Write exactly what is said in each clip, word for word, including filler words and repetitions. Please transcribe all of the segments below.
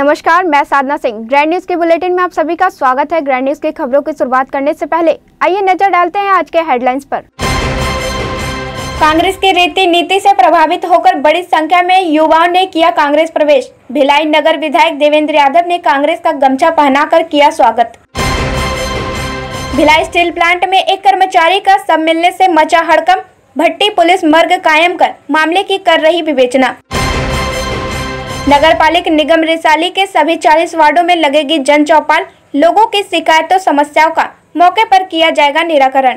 नमस्कार, मैं Sadhana Singh. Grand News के बुलेटिन में आप सभी का स्वागत है। ग्रैंड न्यूज की खबरों की शुरुआत करने से पहले आइए नजर डालते हैं आज के हेडलाइंस पर। कांग्रेस की रीति नीति से प्रभावित होकर बड़ी संख्या में युवाओं ने किया कांग्रेस प्रवेश। भिलाई नगर विधायक देवेंद्र यादव ने कांग्रेस का गमछा पहनाकर किया स्वागत। भिलाई स्टील प्लांट में एक कर्मचारी का शव मिलने से मचा हड़कंप। भट्टी पुलिस मर्ग कायम कर मामले की कर रही विवेचना। नगर पालिक निगम रिसाली के सभी चालीस वार्डों में लगेगी जन चौपाल। लोगों की शिकायतों समस्याओं का मौके पर किया जाएगा निराकरण।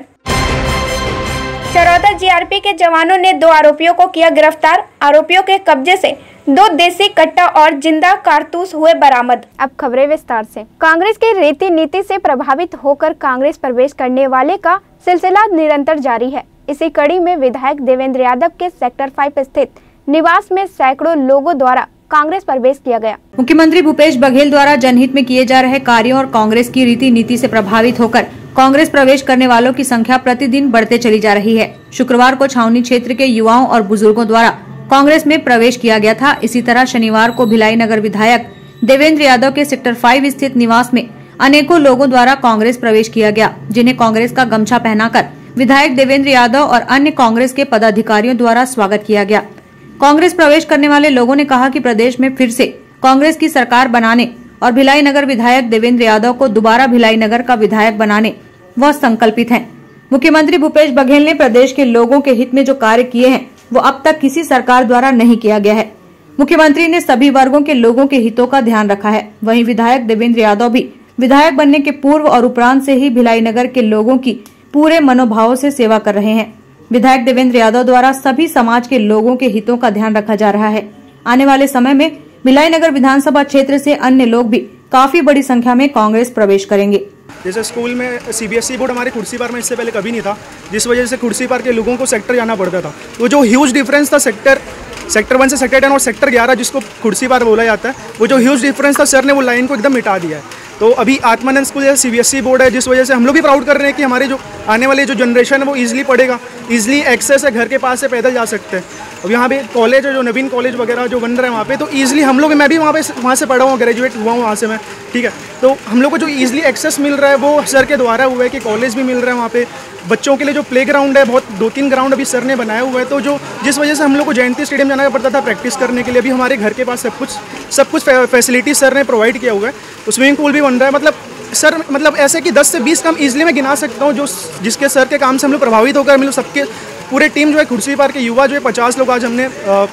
चरौदा जीआरपी के जवानों ने दो आरोपियों को किया गिरफ्तार। आरोपियों के कब्जे से दो देसी कट्टा और जिंदा कारतूस हुए बरामद। अब खबरें विस्तार से। कांग्रेस की रीति नीति से प्रभावित होकर कांग्रेस प्रवेश करने वाले का सिलसिला निरंतर जारी है। इसी कड़ी में विधायक देवेंद्र यादव के सेक्टर फाइव स्थित निवास में सैकड़ों लोगों द्वारा कांग्रेस प्रवेश किया गया। मुख्यमंत्री भूपेश बघेल द्वारा जनहित में किए जा रहे कार्यों और कांग्रेस की रीति नीति से प्रभावित होकर कांग्रेस प्रवेश करने वालों की संख्या प्रतिदिन बढ़ते चली जा रही है। शुक्रवार को छावनी क्षेत्र के युवाओं और बुजुर्गों द्वारा कांग्रेस में प्रवेश किया गया था। इसी तरह शनिवार को भिलाई नगर विधायक देवेंद्र यादव के सेक्टर फाइव स्थित निवास में अनेकों लोगों द्वारा कांग्रेस प्रवेश किया गया, जिन्हें कांग्रेस का गमछा पहनाकर विधायक देवेंद्र यादव और अन्य कांग्रेस के पदाधिकारियों द्वारा स्वागत किया गया। कांग्रेस प्रवेश करने वाले लोगों ने कहा कि प्रदेश में फिर से कांग्रेस की सरकार बनाने और भिलाई नगर विधायक देवेंद्र यादव को दोबारा भिलाई नगर का विधायक बनाने वह संकल्पित हैं। मुख्यमंत्री भूपेश बघेल ने प्रदेश के लोगों के हित में जो कार्य किए हैं वो अब तक किसी सरकार द्वारा नहीं किया गया है। मुख्यमंत्री ने सभी वर्गों के लोगों के हितों का ध्यान रखा है। वहीं विधायक देवेंद्र यादव भी विधायक बनने के पूर्व और उपरांत से ही भिलाई नगर के लोगों की पूरे मनोभावों से सेवा कर रहे हैं। विधायक देवेंद्र यादव द्वारा सभी समाज के लोगों के हितों का ध्यान रखा जा रहा है। आने वाले समय में भिलाई नगर विधानसभा क्षेत्र से अन्य लोग भी काफी बड़ी संख्या में कांग्रेस प्रवेश करेंगे। जैसे स्कूल में सीबीएसई बोर्ड हमारे कुर्सी पार में इससे पहले कभी नहीं था, जिस वजह से कुर्सी पार के लोगों को सेक्टर जाना पड़ता था। तो जो ह्यूज डिफरेंस था सेक्टर सेक्टर वन से सेक्टर टेन और सेक्टर ग्यारह जिसको कुर्सी पार बोला जाता है, वो जो ह्यूज डिफरेंस था सर ने वो लाइन को एकदम मिटा दिया है। तो अभी आत्मानंद स्कूल जैसे सीबीएसई बोर्ड है, जिस वजह से हम लोग भी प्राउड कर रहे हैं कि हमारे जो आने वाले जो जनरेशन है वो ईजिली पढ़ेगा, ईजिली एक्सेस है, घर के पास से पैदल जा सकते हैं। अब यहाँ पे कॉलेज है जो नवीन कॉलेज वगैरह जो बन रहा है वहाँ पे, तो ईजिली हम लोग, मैं भी वहाँ पे वहाँ से पढ़ा हूँ, ग्रेजुएट हुआ हूँ वहाँ से मैं, ठीक है। तो हम लोग को जो ईजिली एक्सेस मिल रहा है वो सर के द्वारा हुआ है कि कॉलेज भी मिल रहा है वहाँ पे। बच्चों के लिए जो प्ले ग्राउंड है, बहुत दो तीन ग्राउंड अभी सर ने बनाया हुआ है। तो जो जिस वजह से हम लोग को जयंती स्टेडियम जाना पड़ता था प्रैक्टिस करने के लिए, अभी हमारे घर के पास सब कुछ सब कुछ फैसिलिटी सर ने प्रोवाइड किया हुआ है। तो स्विमिंग पूल भी बन रहा है। मतलब सर मतलब ऐसे कि दस से बीस काम इजीली मैं गिना सकता हूँ जो जिसके सर के काम से हम लोग प्रभावित होकर, मतलब सबके पूरे टीम जो है कुर्सी पार के युवा जो है पचास लोग आज हमने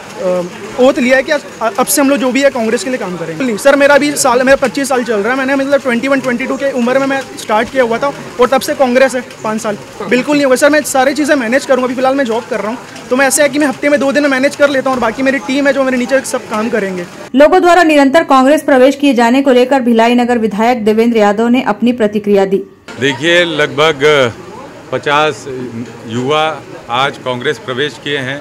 ओथ लिया है कि अब से हम लोग जो भी है कांग्रेस के लिए काम करेंगे। नहीं सर, मेरा भी साल मेरा पच्चीस साल चल रहा है। मैंने मतलब ट्वेंटी वन ट्वेंटी टू के उम्र में मैं स्टार्ट किया हुआ था और तब से कांग्रेस है पाँच साल। बिल्कुल नहीं होगा सर, मैं सारी चीज़ें मैनेज करूँगा। अभी फिलहाल मैं जॉब कर रहा हूँ, तो मैं ऐसे है कि मैं हफ्ते में दो दिन मैनेज कर लेता हूँ और बाकी मेरी टीम है जो मेरे नीचे सब काम करेंगे। लोगों द्वारा निरंतर कांग्रेस प्रवेश किए जाने को लेकर भिलाई नगर विधायक देवेंद्र यादव ने अपनी प्रतिक्रिया दी। देखिए, लगभग पचास युवा आज कांग्रेस प्रवेश किए हैं।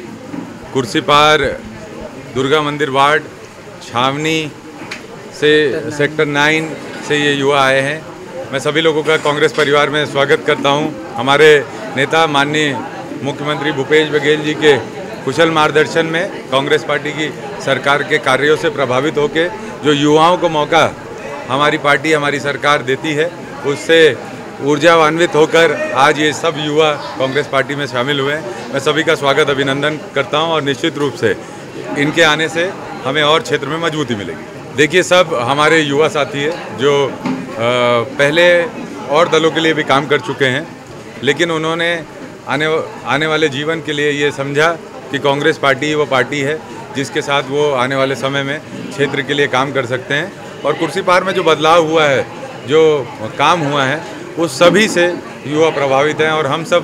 कुर्सी पार दुर्गा मंदिर वार्ड छावनी से सेक्टर नाइन से ये युवा आए हैं। मैं सभी लोगों का कांग्रेस परिवार में स्वागत करता हूं। हमारे नेता माननीय मुख्यमंत्री भूपेश बघेल जी के कुशल मार्गदर्शन में कांग्रेस पार्टी की सरकार के कार्यों से प्रभावित होकर जो युवाओं को मौका हमारी पार्टी हमारी सरकार देती है, उससे ऊर्जान्वित होकर आज ये सब युवा कांग्रेस पार्टी में शामिल हुए हैं। मैं सभी का स्वागत अभिनंदन करता हूं और निश्चित रूप से इनके आने से हमें और क्षेत्र में मजबूती मिलेगी। देखिए, सब हमारे युवा साथी है जो आ, पहले और दलों के लिए भी काम कर चुके हैं, लेकिन उन्होंने आने आने वाले जीवन के लिए ये समझा कि कांग्रेस पार्टी वो पार्टी है जिसके साथ वो आने वाले समय में क्षेत्र के लिए काम कर सकते हैं। और कुर्सी पार में जो बदलाव हुआ है, जो काम हुआ है, उस सभी से युवा प्रभावित हैं और हम सब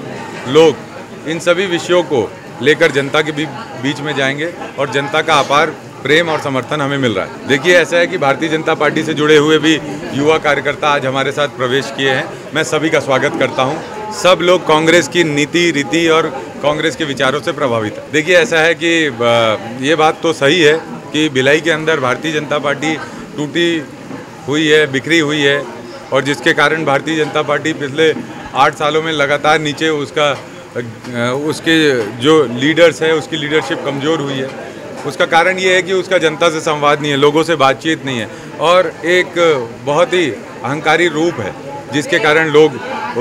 लोग इन सभी विषयों को लेकर जनता के बीच में जाएंगे और जनता का अपार प्रेम और समर्थन हमें मिल रहा है। देखिए, ऐसा है कि भारतीय जनता पार्टी से जुड़े हुए भी युवा कार्यकर्ता आज हमारे साथ प्रवेश किए हैं। मैं सभी का स्वागत करता हूं। सब लोग कांग्रेस की नीति रीति और कांग्रेस के विचारों से प्रभावित है। देखिए, ऐसा है कि ये बात तो सही है कि भिलाई के अंदर भारतीय जनता पार्टी टूटी हुई है, बिखरी हुई है, और जिसके कारण भारतीय जनता पार्टी पिछले आठ सालों में लगातार नीचे उसका उसके जो लीडर्स है उसकी लीडरशिप कमज़ोर हुई है। उसका कारण ये है कि उसका जनता से संवाद नहीं है, लोगों से बातचीत नहीं है और एक बहुत ही अहंकारी रूप है, जिसके कारण लोग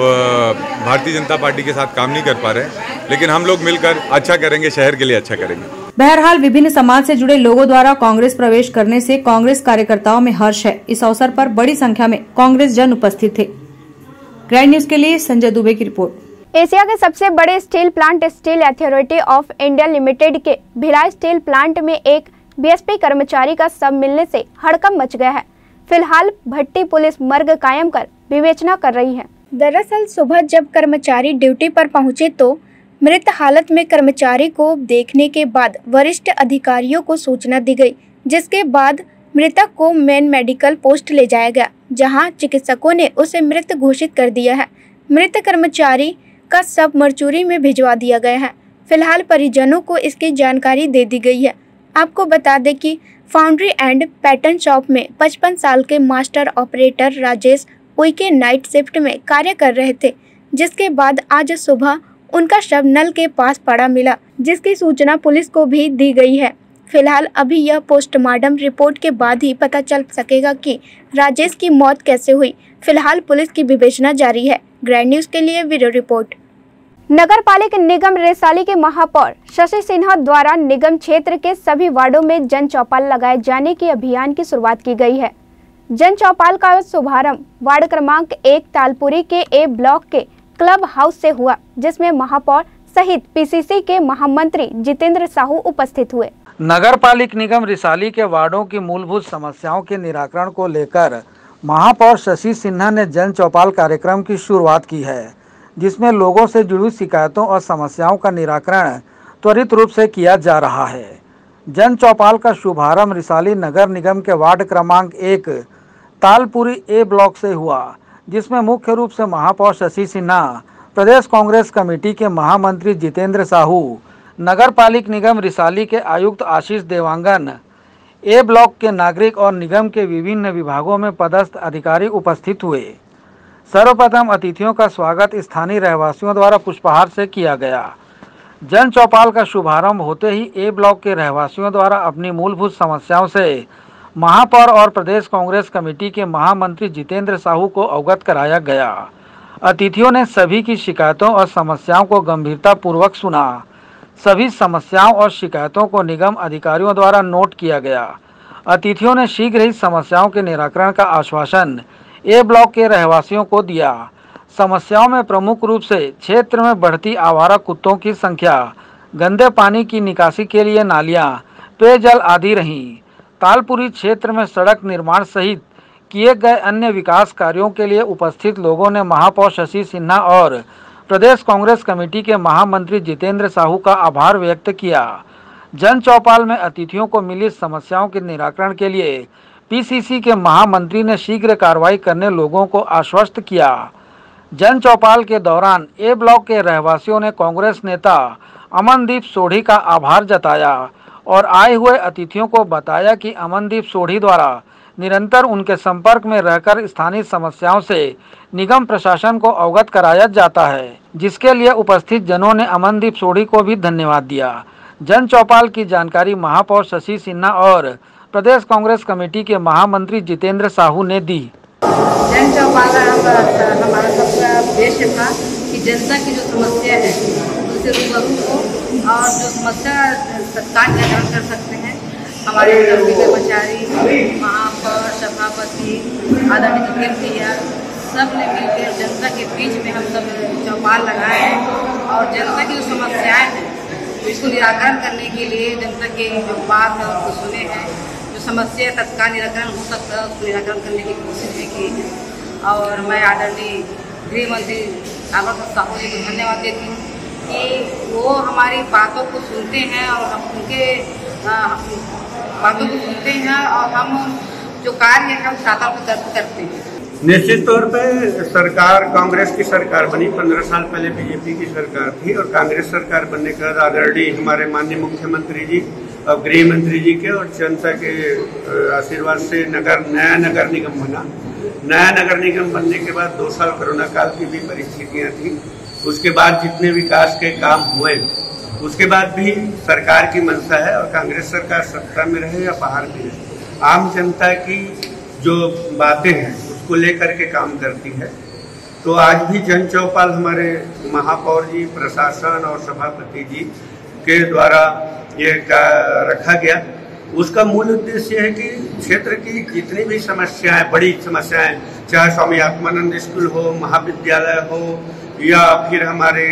भारतीय जनता पार्टी के साथ काम नहीं कर पा रहे हैं। लेकिन हम लोग मिलकर अच्छा करेंगे, शहर के लिए अच्छा करेंगे। बहरहाल विभिन्न समाज से जुड़े लोगों द्वारा कांग्रेस प्रवेश करने से कांग्रेस कार्यकर्ताओं में हर्ष है। इस अवसर पर बड़ी संख्या में कांग्रेस जन उपस्थित थे। ग्रैंड न्यूज के लिए संजय दुबे की रिपोर्ट। एशिया के सबसे बड़े steel plant Steel Authority of India Limited के भिलाई स्टील प्लांट में एक बीएसपी कर्मचारी का शव मिलने से हड़कंप मच गया है। फिलहाल भट्टी पुलिस मर्ग कायम कर विवेचना कर रही है। दरअसल सुबह जब कर्मचारी ड्यूटी पर पहुंचे तो मृत हालत में कर्मचारी को देखने के बाद वरिष्ठ अधिकारियों को सूचना दी गई, जिसके बाद मृतक को मेन मेडिकल पोस्ट ले जाया गया, जहां चिकित्सकों ने उसे मृत घोषित कर दिया है। मृत कर्मचारी का शव मरचूरी में भिजवा दिया गया है। फिलहाल परिजनों को इसकी जानकारी दे दी गई है। आपको बता दें कि फाउंड्री एंड पैटर्न शॉप में पचपन साल के master operator Rajesh Uike night shift में कार्य कर रहे थे, जिसके बाद आज सुबह उनका शव नल के पास पड़ा मिला, जिसकी सूचना पुलिस को भी दी गई है। फिलहाल अभी यह पोस्टमार्टम रिपोर्ट के बाद ही पता चल सकेगा कि राजेश की मौत कैसे हुई। फिलहाल पुलिस की विवेचना जारी है। ग्रैंड न्यूज के लिए वीडियो रिपोर्ट। नगर पालिका निगम रिसाली के महापौर शशि सिन्हा द्वारा निगम क्षेत्र के सभी वार्डों में जन चौपाल लगाए जाने की अभियान की शुरुआत की गई है। जन चौपाल का शुभारंभ वार्ड क्रमांक एक तालपुरी के ए ब्लॉक के क्लब हाउस से हुआ, जिसमें महापौर सहित पीसीसी के महामंत्री जितेंद्र साहू उपस्थित हुए। नगर पालिका निगम रिसाली के वार्डों की मूलभूत समस्याओं के निराकरण को लेकर महापौर शशि सिन्हा ने जन चौपाल कार्यक्रम की शुरुआत की है, जिसमें लोगों से जुड़ी शिकायतों और समस्याओं का निराकरण त्वरित रूप से किया जा रहा है। जन चौपाल का शुभारंभ रिसाली नगर निगम के वार्ड क्रमांक एक तालपुरी ए ब्लॉक से हुआ, जिसमें मुख्य रूप से महापौर शशि सिन्हा, प्रदेश कांग्रेस कमेटी के महामंत्री जितेंद्र साहू, नगर पालिका निगम रिसाली के आयुक्त आशीष देवांगन, ए ब्लॉक के नागरिक और निगम के विभिन्न विभागों में पदस्थ अधिकारी उपस्थित हुए। सर्वप्रथम अतिथियों का स्वागत स्थानीय रहवासियों द्वारा पुष्पहार से किया गया। जन चौपाल का शुभारंभ होते ही ए ब्लॉक के रहवासियों द्वारा अपनी मूलभूत समस्याओं से महापौर और प्रदेश कांग्रेस कमेटी के महामंत्री जितेंद्र साहू को अवगत कराया गया। अतिथियों ने सभी की शिकायतों और समस्याओं को गंभीरता पूर्वक सुना। सभी समस्याओं और शिकायतों को निगम अधिकारियों द्वारा नोट किया गया। अतिथियों ने शीघ्र ही समस्याओं के निराकरण का आश्वासन ए ब्लॉक के रहवासियों को दिया। समस्याओं में प्रमुख रूप से क्षेत्र में बढ़ती आवारा कुत्तों की संख्या, गंदे पानी की निकासी के लिए नालियां, पेयजल आदि रहीं। तालपुरी क्षेत्र में सड़क निर्माण सहित किए गए अन्य विकास कार्यों के लिए उपस्थित लोगों ने महापौर शशि सिन्हा और प्रदेश कांग्रेस कमेटी के महामंत्री जितेंद्र साहू का आभार व्यक्त किया। जन चौपाल में अतिथियों को मिली समस्याओं के निराकरण के लिए पीसीसी के महामंत्री ने शीघ्र कार्रवाई करने लोगों को आश्वस्त किया। जन चौपाल के दौरान ए ब्लॉक के रहवासियों ने कांग्रेस नेता अमनदीप सोढ़ी का आभार जताया और आए हुए अतिथियों को बताया कि अमनदीप सोढ़ी द्वारा निरंतर उनके संपर्क में रहकर स्थानीय समस्याओं से निगम प्रशासन को अवगत कराया जाता है, जिसके लिए उपस्थित जनों ने अमनदीप सोढ़ी को भी धन्यवाद दिया। जन चौपाल की जानकारी महापौर शशि सिन्हा और प्रदेश कांग्रेस कमेटी के महामंत्री जितेंद्र साहू ने दी। जन चौपाल हमारा सबका उद्देश्य था कि जनता की जो समस्या है उससे रूबरू हो और जो समस्या तत्काल निराकरण कर सकते हैं। हमारे निगम कर्मचारी, महापौर, सभापति, आदरणीय जितेंद्र भैया सब ने मिलकर जनता के बीच में हम सब चौपाल लगाए हैं और जनता की जो समस्याएं हैं इसको निराकरण करने के लिए जनता के जो बात है उसको सुने हैं। जो समस्या तत्काल निराकरण हो सकता है उसको निराकरण करने की कोशिश भी की है। और मैं आदरणीय गृह मंत्री आभा साहू जी को धन्यवाद देती हूँ कि वो हमारी बातों को सुनते हैं और हम उनके बातों को सुनते हैं और हम जो कार्य है हम सातों को करते हैं। निश्चित तौर पे सरकार कांग्रेस की सरकार बनी, पंद्रह साल पहले बीजेपी की सरकार थी और कांग्रेस सरकार बनने के बाद आदरणीय हमारे माननीय मुख्यमंत्री जी और गृह मंत्री जी के और जनता के आशीर्वाद से नगर नया नगर निगम बना। नया नगर निगम बनने के बाद दो साल कोरोना काल की भी परिस्थितियां थी उसके बाद जितने विकास के काम हुए, उसके बाद भी सरकार की मंशा है और कांग्रेस सरकार सत्ता में रहे या बाहर भी रहे, आम जनता की जो बातें हैं उसको लेकर के काम करती है। तो आज भी जन चौपाल हमारे महापौर जी, प्रशासन और सभापति जी के द्वारा ये रखा गया। उसका मूल उद्देश्य है कि क्षेत्र की जितनी भी समस्याएं, बड़ी समस्याएं, चाहे स्वामी आत्मानंद स्कूल हो, महाविद्यालय हो या फिर हमारे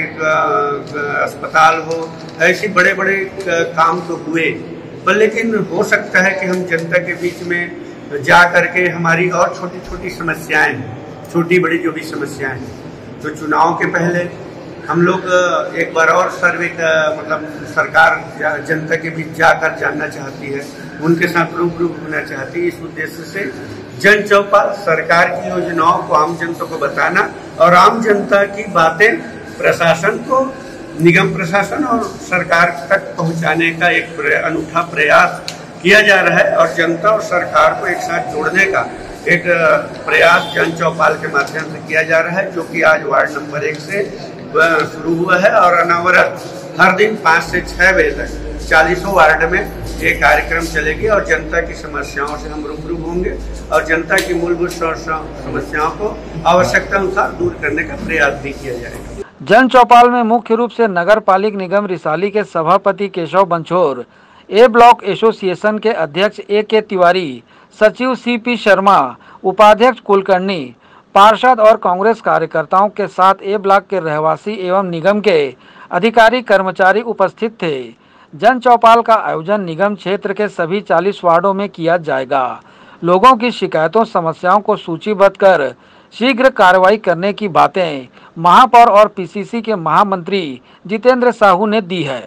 अस्पताल हो, ऐसे बड़े बड़े काम तो हुए, पर लेकिन हो सकता है कि हम जनता के बीच में जा करके हमारी और छोटी छोटी समस्याएं, छोटी बड़ी जो भी समस्याएं हैं, तो चुनाव के पहले हम लोग एक बार और सर्वे का मतलब सरकार जनता के बीच जाकर जानना चाहती है, उनके साथ रूबरू होना चाहती है। इस उद्देश्य से जन चौपाल सरकार की योजनाओं को आम जनता को बताना और आम जनता की बातें प्रशासन को, निगम प्रशासन और सरकार तक पहुंचाने का एक अनूठा प्रयास किया जा रहा है और जनता और सरकार को एक साथ जोड़ने का एक प्रयास जन चौपाल के माध्यम से किया जा रहा है, जो कि आज वार्ड नंबर एक से शुरू हुआ है और अनवरत हर दिन पाँच से छह बजे तक चालीसों वार्ड में ये कार्यक्रम चलेगी और जनता की समस्याओं से हम रूबरू होंगे और जनता की मूलभूत समस्याओं को आवश्यकता अनुसार दूर करने का प्रयास भी किया जाएगा। जन चौपाल में मुख्य रूप से नगर पालिक निगम रिसाली के सभापति Keshav Banchhor, A block association के अध्यक्ष ए के तिवारी, सचिव सी पी शर्मा, उपाध्यक्ष कुलकर्णी, पार्षद और कांग्रेस कार्यकर्ताओं के साथ ए ब्लॉक के रहवासी एवं निगम के अधिकारी कर्मचारी उपस्थित थे। जन चौपाल का आयोजन निगम क्षेत्र के सभी चालीस वार्डों में किया जाएगा। लोगों की शिकायतों समस्याओं को सूचीबद्ध कर शीघ्र कार्रवाई करने की बातें महापौर और पीसीसी के महामंत्री जितेंद्र साहू ने दी है।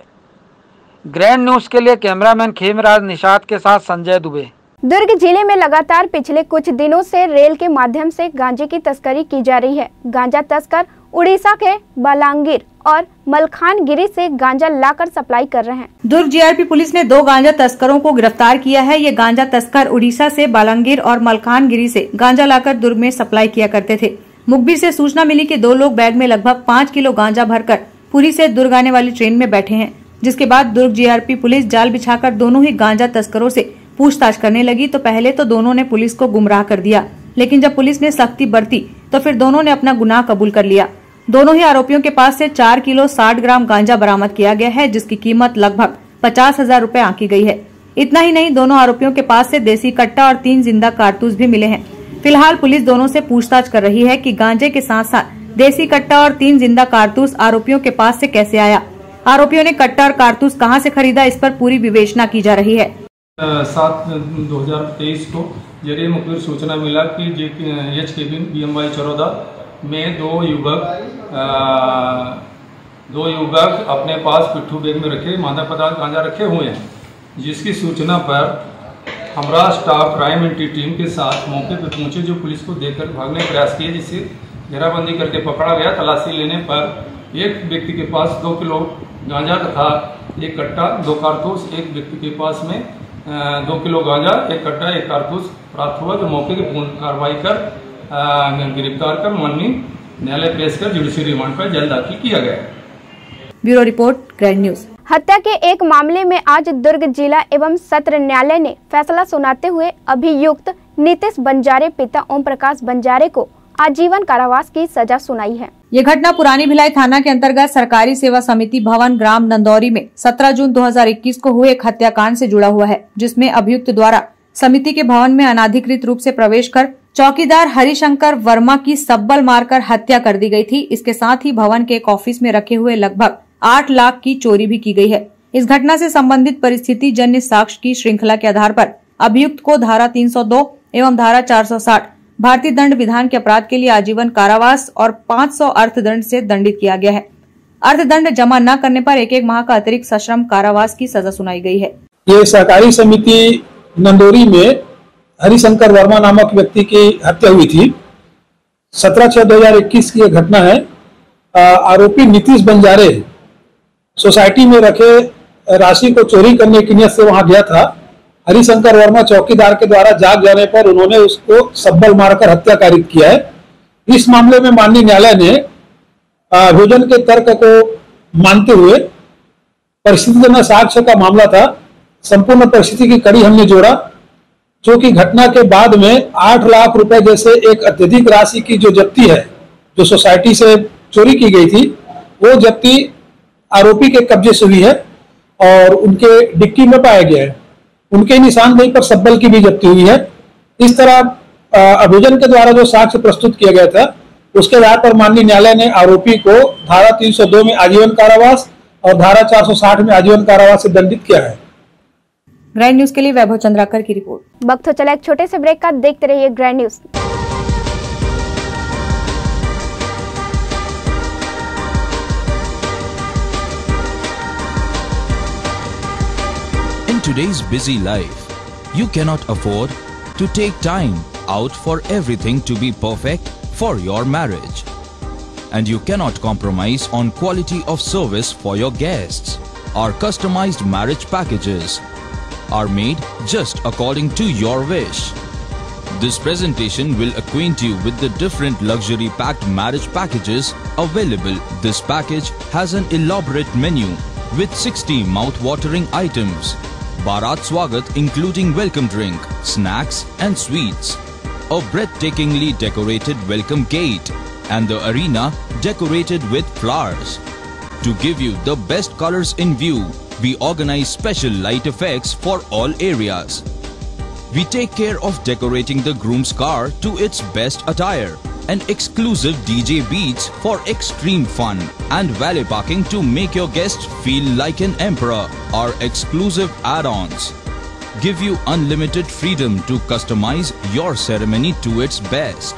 ग्रैंड न्यूज के लिए कैमरामैन खेमराज निषाद के साथ संजय दुबे। दुर्ग जिले में लगातार पिछले कुछ दिनों से रेल के माध्यम से गांजे की तस्करी की जा रही है। गांजा तस्कर उड़ीसा के बालांगीर और मलखानगिरी से गांजा लाकर सप्लाई कर रहे हैं। दुर्ग जीआरपी पुलिस ने दो गांजा तस्करों को गिरफ्तार किया है। ये गांजा तस्कर उड़ीसा से बालांगीर और मलखानगिरी से गांजा लाकर दुर्ग में सप्लाई किया करते थे। मुखबिर से सूचना मिली कि दो लोग बैग में लगभग पाँच किलो गांजा भरकर पुरी से दुर्ग आने वाली ट्रेन में बैठे हैं, जिसके बाद दुर्ग जीआरपी पुलिस जाल बिछाकर दोनों ही गांजा तस्करों से पूछताछ करने लगी। तो पहले तो दोनों ने पुलिस को गुमराह कर दिया, लेकिन जब पुलिस ने सख्ती बरती तो फिर दोनों ने अपना गुनाह कबूल कर लिया। दोनों ही आरोपियों के पास से चार किलो साठ ग्राम गांजा बरामद किया गया है, जिसकी कीमत लगभग पचास हजार रूपए आंकी गई है। इतना ही नहीं, दोनों आरोपियों के पास से देसी कट्टा और तीन जिंदा कारतूस भी मिले हैं। फिलहाल पुलिस दोनों से पूछताछ कर रही है कि गांजे के साथ साथ देसी कट्टा और तीन जिंदा कारतूस आरोपियों के पास से कैसे आया, आरोपियों ने कट्टा और कारतूस कहां से खरीदा, इस पर पूरी विवेचना की जा रही है। सात दो हजार तेईस को जरिए मुखबिर सूचना मिला कि H cabin B M Y चौदह में दो युवक दो युवक अपने पास पिट्ठू बैग में रखे मादक पदार्थ गांजा रखे हुए हैं, जिसकी सूचना पर हमारा स्टाफ क्राइम एंटी टीम के साथ मौके पर पहुंचे, जो पुलिस को देखकर भागने का प्रयास किए, जिससे घेराबंदी करके पकड़ा गया। तलाशी लेने पर एक व्यक्ति के पास दो किलो गांजा तथा एक कट्टा, दो कारतूस, एक व्यक्ति के पास में दो किलो गांजा, एक कट्टा, एक कारतूस प्राप्त हुआ, जो मौके की पूर्ण कार्रवाई कर गिरफ्तार कर माननीय न्यायालय पेश कर जुडिशियल रिमांड पर जेल दाखिल किया गया। Bureau report, Grand News. हत्या के एक मामले में आज दुर्ग जिला एवं सत्र न्यायालय ने फैसला सुनाते हुए अभियुक्त नीतीश बंजारे पिता ओम प्रकाश बंजारे को आजीवन कारावास की सजा सुनाई है। ये घटना पुरानी भिलाई थाना के अंतर्गत सरकारी सेवा समिति भवन ग्राम नंदौरी में सत्रह जून दो हज़ार इक्कीस को हुए एक हत्याकांड से जुड़ा हुआ है, जिसमें अभियुक्त द्वारा समिति के भवन में अनाधिकृत रूप से प्रवेश कर चौकीदार हरिशंकर वर्मा की सब्बल मारकर हत्या कर दी गई थी। इसके साथ ही भवन के एक ऑफिस में रखे हुए लगभग आठ लाख की चोरी भी की गई है। इस घटना से संबंधित परिस्थिति जन्य साक्ष्य की श्रृंखला के आधार पर अभियुक्त को धारा तीन सौ दो एवं धारा चार सौ साठ भारतीय दंड विधान के अपराध के लिए आजीवन कारावास और पाँच सौ अर्थदंड से दंडित किया गया है। अर्थदंड जमा न करने पर एक एक माह का अतिरिक्त सश्रम कारावास की सजा सुनाई गई है। ये सहकारी समिति नंदौरी में हरिशंकर वर्मा नामक व्यक्ति की हत्या हुई थी। सत्रह छह दो हजार इक्कीस की यह घटना है। आरोपी नीतीश बंजारे सोसाइटी में रखे राशि को चोरी करने की नियत से वहां गया था। हरिशंकर वर्मा चौकीदार के द्वारा जाग जाने पर उन्होंने उसको सब्बल मारकर हत्या कारित किया है। इस मामले में माननीय न्यायालय ने अभियोजन के तर्क को मानते हुए परिस्थितिजन्य साक्ष्य का मामला था, संपूर्ण परिस्थिति की कड़ी हमने जोड़ा, जो कि घटना के बाद में आठ लाख रुपए जैसे एक अत्यधिक राशि की जो जब्ती है, जो सोसाइटी से चोरी की गई थी, वो जब्ती आरोपी के कब्जे से हुई है और उनके डिक्की में पाया गया है। उनके निशानदेही पर सब्बल की भी जब्ती हुई है। इस तरह अभियोजन के द्वारा जो साक्ष्य प्रस्तुत किया गया था, उसके आधार पर माननीय न्यायालय ने आरोपी को धारा तीन सौ दो में आजीवन कारावास और धारा चार सौ साठ में आजीवन कारावास से दंडित किया है। ग्रैंड न्यूज के लिए वैभव चंद्राकर की रिपोर्ट। वक्त हो चला एक छोटे से ब्रेक का, देखते रहिए Grand News. In today's busy life, you cannot afford to take time out for everything to be perfect for your marriage. And you cannot compromise on quality of service for your guests. Our customized marriage packages are made just according to your wish. This presentation will acquaint you with the different luxury packed marriage packages available. This package has an elaborate menu with sixty mouth-watering items. Bharat Swagat including welcome drink, snacks and sweets. A breathtakingly decorated welcome gate and the arena decorated with flowers. To give you the best colors in view, we organize special light effects for all areas. We take care of decorating the groom's car to its best attire and exclusive D J beats for extreme fun and valet parking to make your guests feel like an emperor. Our exclusive add-ons give you unlimited freedom to customize your ceremony to its best.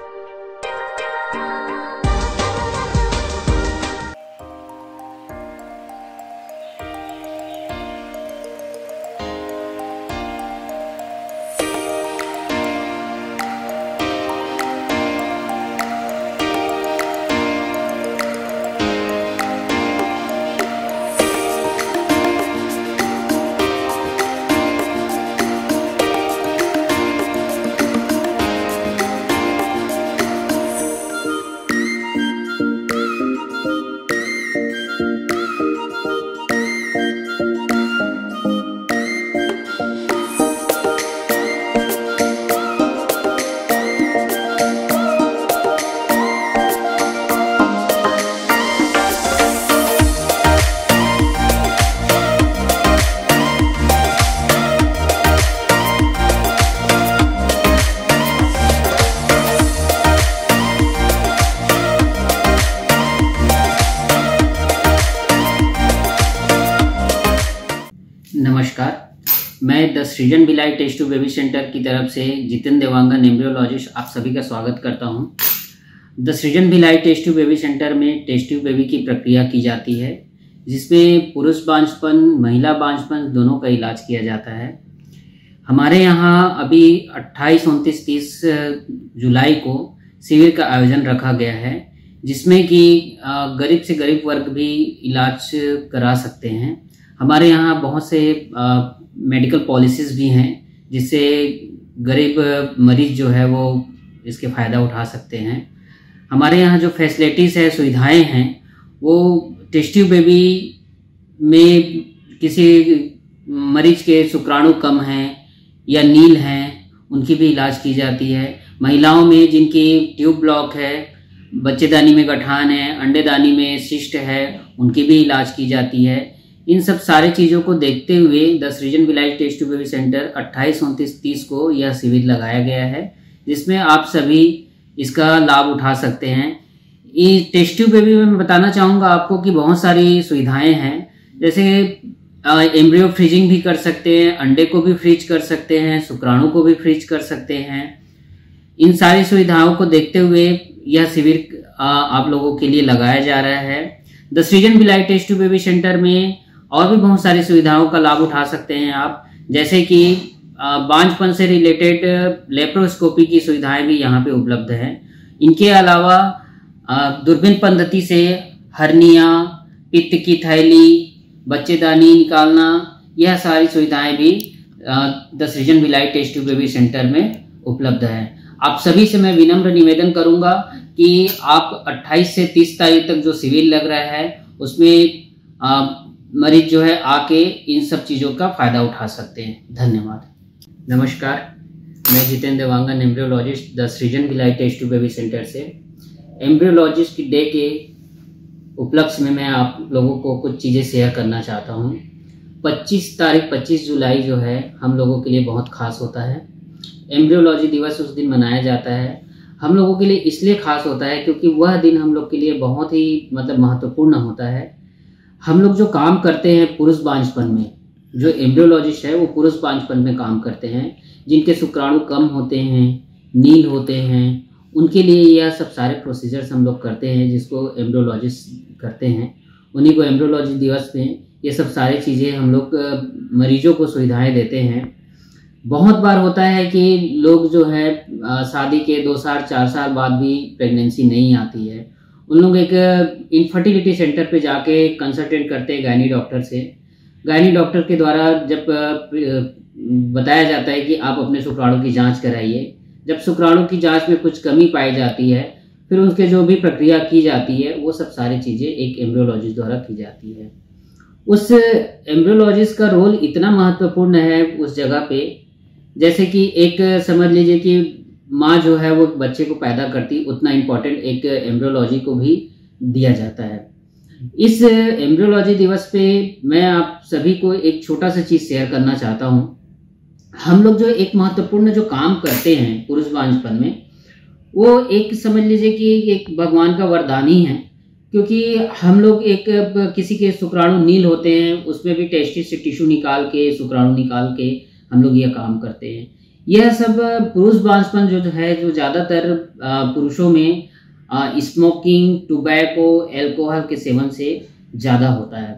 नमस्कार, मैं the Srijan Bhilai test tube baby centre की तरफ से Jitendra Dewangan embryologist आप सभी का स्वागत करता हूं। The Srijan Bhilai test tube baby centre में टेस्ट ट्यूब बेबी की प्रक्रिया की जाती है, जिसमें पुरुष बांझपन, महिला बांझपन दोनों का इलाज किया जाता है। हमारे यहाँ अभी अट्ठाईस, उनतीस, तीस जुलाई को शिविर का आयोजन रखा गया है, जिसमें कि गरीब से गरीब वर्ग भी इलाज करा सकते हैं। हमारे यहाँ बहुत से आ, मेडिकल पॉलिसीज़ भी हैं, जिससे गरीब मरीज जो है वो इसके फ़ायदा उठा सकते हैं। हमारे यहाँ जो फैसिलिटीज़ है, सुविधाएं हैं, वो टेस्ट ट्यूब बेबी में किसी मरीज के शुक्राणु कम हैं या नील हैं, उनकी भी इलाज की जाती है। महिलाओं में जिनकी ट्यूब ब्लॉक है, बच्चेदानी में गठान है, अंडेदानी में सिस्ट है, उनकी भी इलाज की जाती है। इन सब सारे चीज़ों को देखते हुए the Srijan Bhilai test tube baby centre अट्ठाईस, उनतीस, तीस को यह शिविर लगाया गया है, जिसमें आप सभी इसका लाभ उठा सकते हैं। इस टेस्ट ट्यूब बेबी में मैं बताना चाहूँगा आपको कि बहुत सारी सुविधाएं हैं, जैसे एम्ब्रियो फ्रीजिंग भी कर सकते हैं, अंडे को भी फ्रीज कर सकते हैं, शुक्राणु को भी फ्रीज कर सकते हैं। इन सारी सुविधाओं को देखते हुए यह शिविर आप लोगों के लिए लगाया जा रहा है। The Srijan Bhilai test tube baby centre में और भी बहुत सारी सुविधाओं का लाभ उठा सकते हैं आप, जैसे कि बांझपन से रिलेटेड लेप्रोस्कोपी की सुविधाएं भी यहाँ पे उपलब्ध हैं। इनके अलावा दूरबीन पद्धति से हर्निया, पित्त की थैली, बच्चेदानी निकालना, यह सारी सुविधाएं भी the Srijan Bhilai test tube baby centre में उपलब्ध है। आप सभी से मैं विनम्र निवेदन करूंगा कि आप अट्ठाईस से तीस तारीख तक जो शिविर लग रहा है उसमें आ, मरीज जो है आके इन सब चीज़ों का फ़ायदा उठा सकते हैं। धन्यवाद। नमस्कार, मैं Jitendra Dewangan, embryologist, the Srijan Bhilai test tube baby centre से। एम्ब्रियोलॉजिस्ट की डे के उपलक्ष्य में मैं आप लोगों को कुछ चीज़ें शेयर करना चाहता हूँ। पच्चीस तारीख पच्चीस जुलाई जो है हम लोगों के लिए बहुत खास होता है। एम्ब्रियोलॉजी दिवस उस दिन मनाया जाता है। हम लोगों के लिए इसलिए खास होता है क्योंकि वह दिन हम लोग के लिए बहुत ही मतलब महत्वपूर्ण होता है। हम लोग जो काम करते हैं पुरुष बांझपन में, जो एम्ब्रियोलॉजिस्ट है वो पुरुष बांझपन में काम करते हैं, जिनके शुक्राणु कम होते हैं, नील होते हैं, उनके लिए यह सब सारे प्रोसीजर्स हम लोग करते हैं जिसको एम्ब्रियोलॉजिस्ट करते हैं। उन्हीं को एम्ब्रियोलॉजी दिवस में ये सब सारी चीज़ें हम लोग मरीजों को सुविधाएं देते हैं। बहुत बार होता है कि लोग जो है शादी के दो साल चार साल बाद भी प्रेगनेंसी नहीं आती है। उन लोग एक इनफर्टिलिटी सेंटर पे जाके कंसल्टेंट करते हैं गायनी डॉक्टर से। गायनी डॉक्टर के द्वारा जब बताया जाता है कि आप अपने शुक्राणु की जांच कराइए। जब शुक्राणु की जांच में कुछ कमी पाई जाती है फिर उसके जो भी प्रक्रिया की जाती है वो सब सारी चीज़ें एक एम्ब्रियोलॉजिस्ट द्वारा की जाती है। उस एम्ब्रियोलॉजिस्ट का रोल इतना महत्वपूर्ण है उस जगह पे, जैसे कि एक समझ लीजिए कि माँ जो है वो बच्चे को पैदा करती, उतना इम्पोर्टेंट एक एम्ब्रियोलॉजी को भी दिया जाता है। इस एम्ब्रियोलॉजी दिवस पे मैं आप सभी को एक छोटा सा चीज़ शेयर करना चाहता हूँ। हम लोग जो एक महत्वपूर्ण जो काम करते हैं पुरुष बांझपन में, वो एक समझ लीजिए कि एक भगवान का वरदान ही है, क्योंकि हम लोग एक किसी के शुक्राणु नील होते हैं उसमें भी टेस्टिस से टिश्यू निकाल के शुक्राणु निकाल के हम लोग यह काम करते हैं। यह सब पुरुष बांझपन जो है जो ज़्यादातर पुरुषों में स्मोकिंग, टोबैको, एल्कोहल के सेवन से ज़्यादा होता है।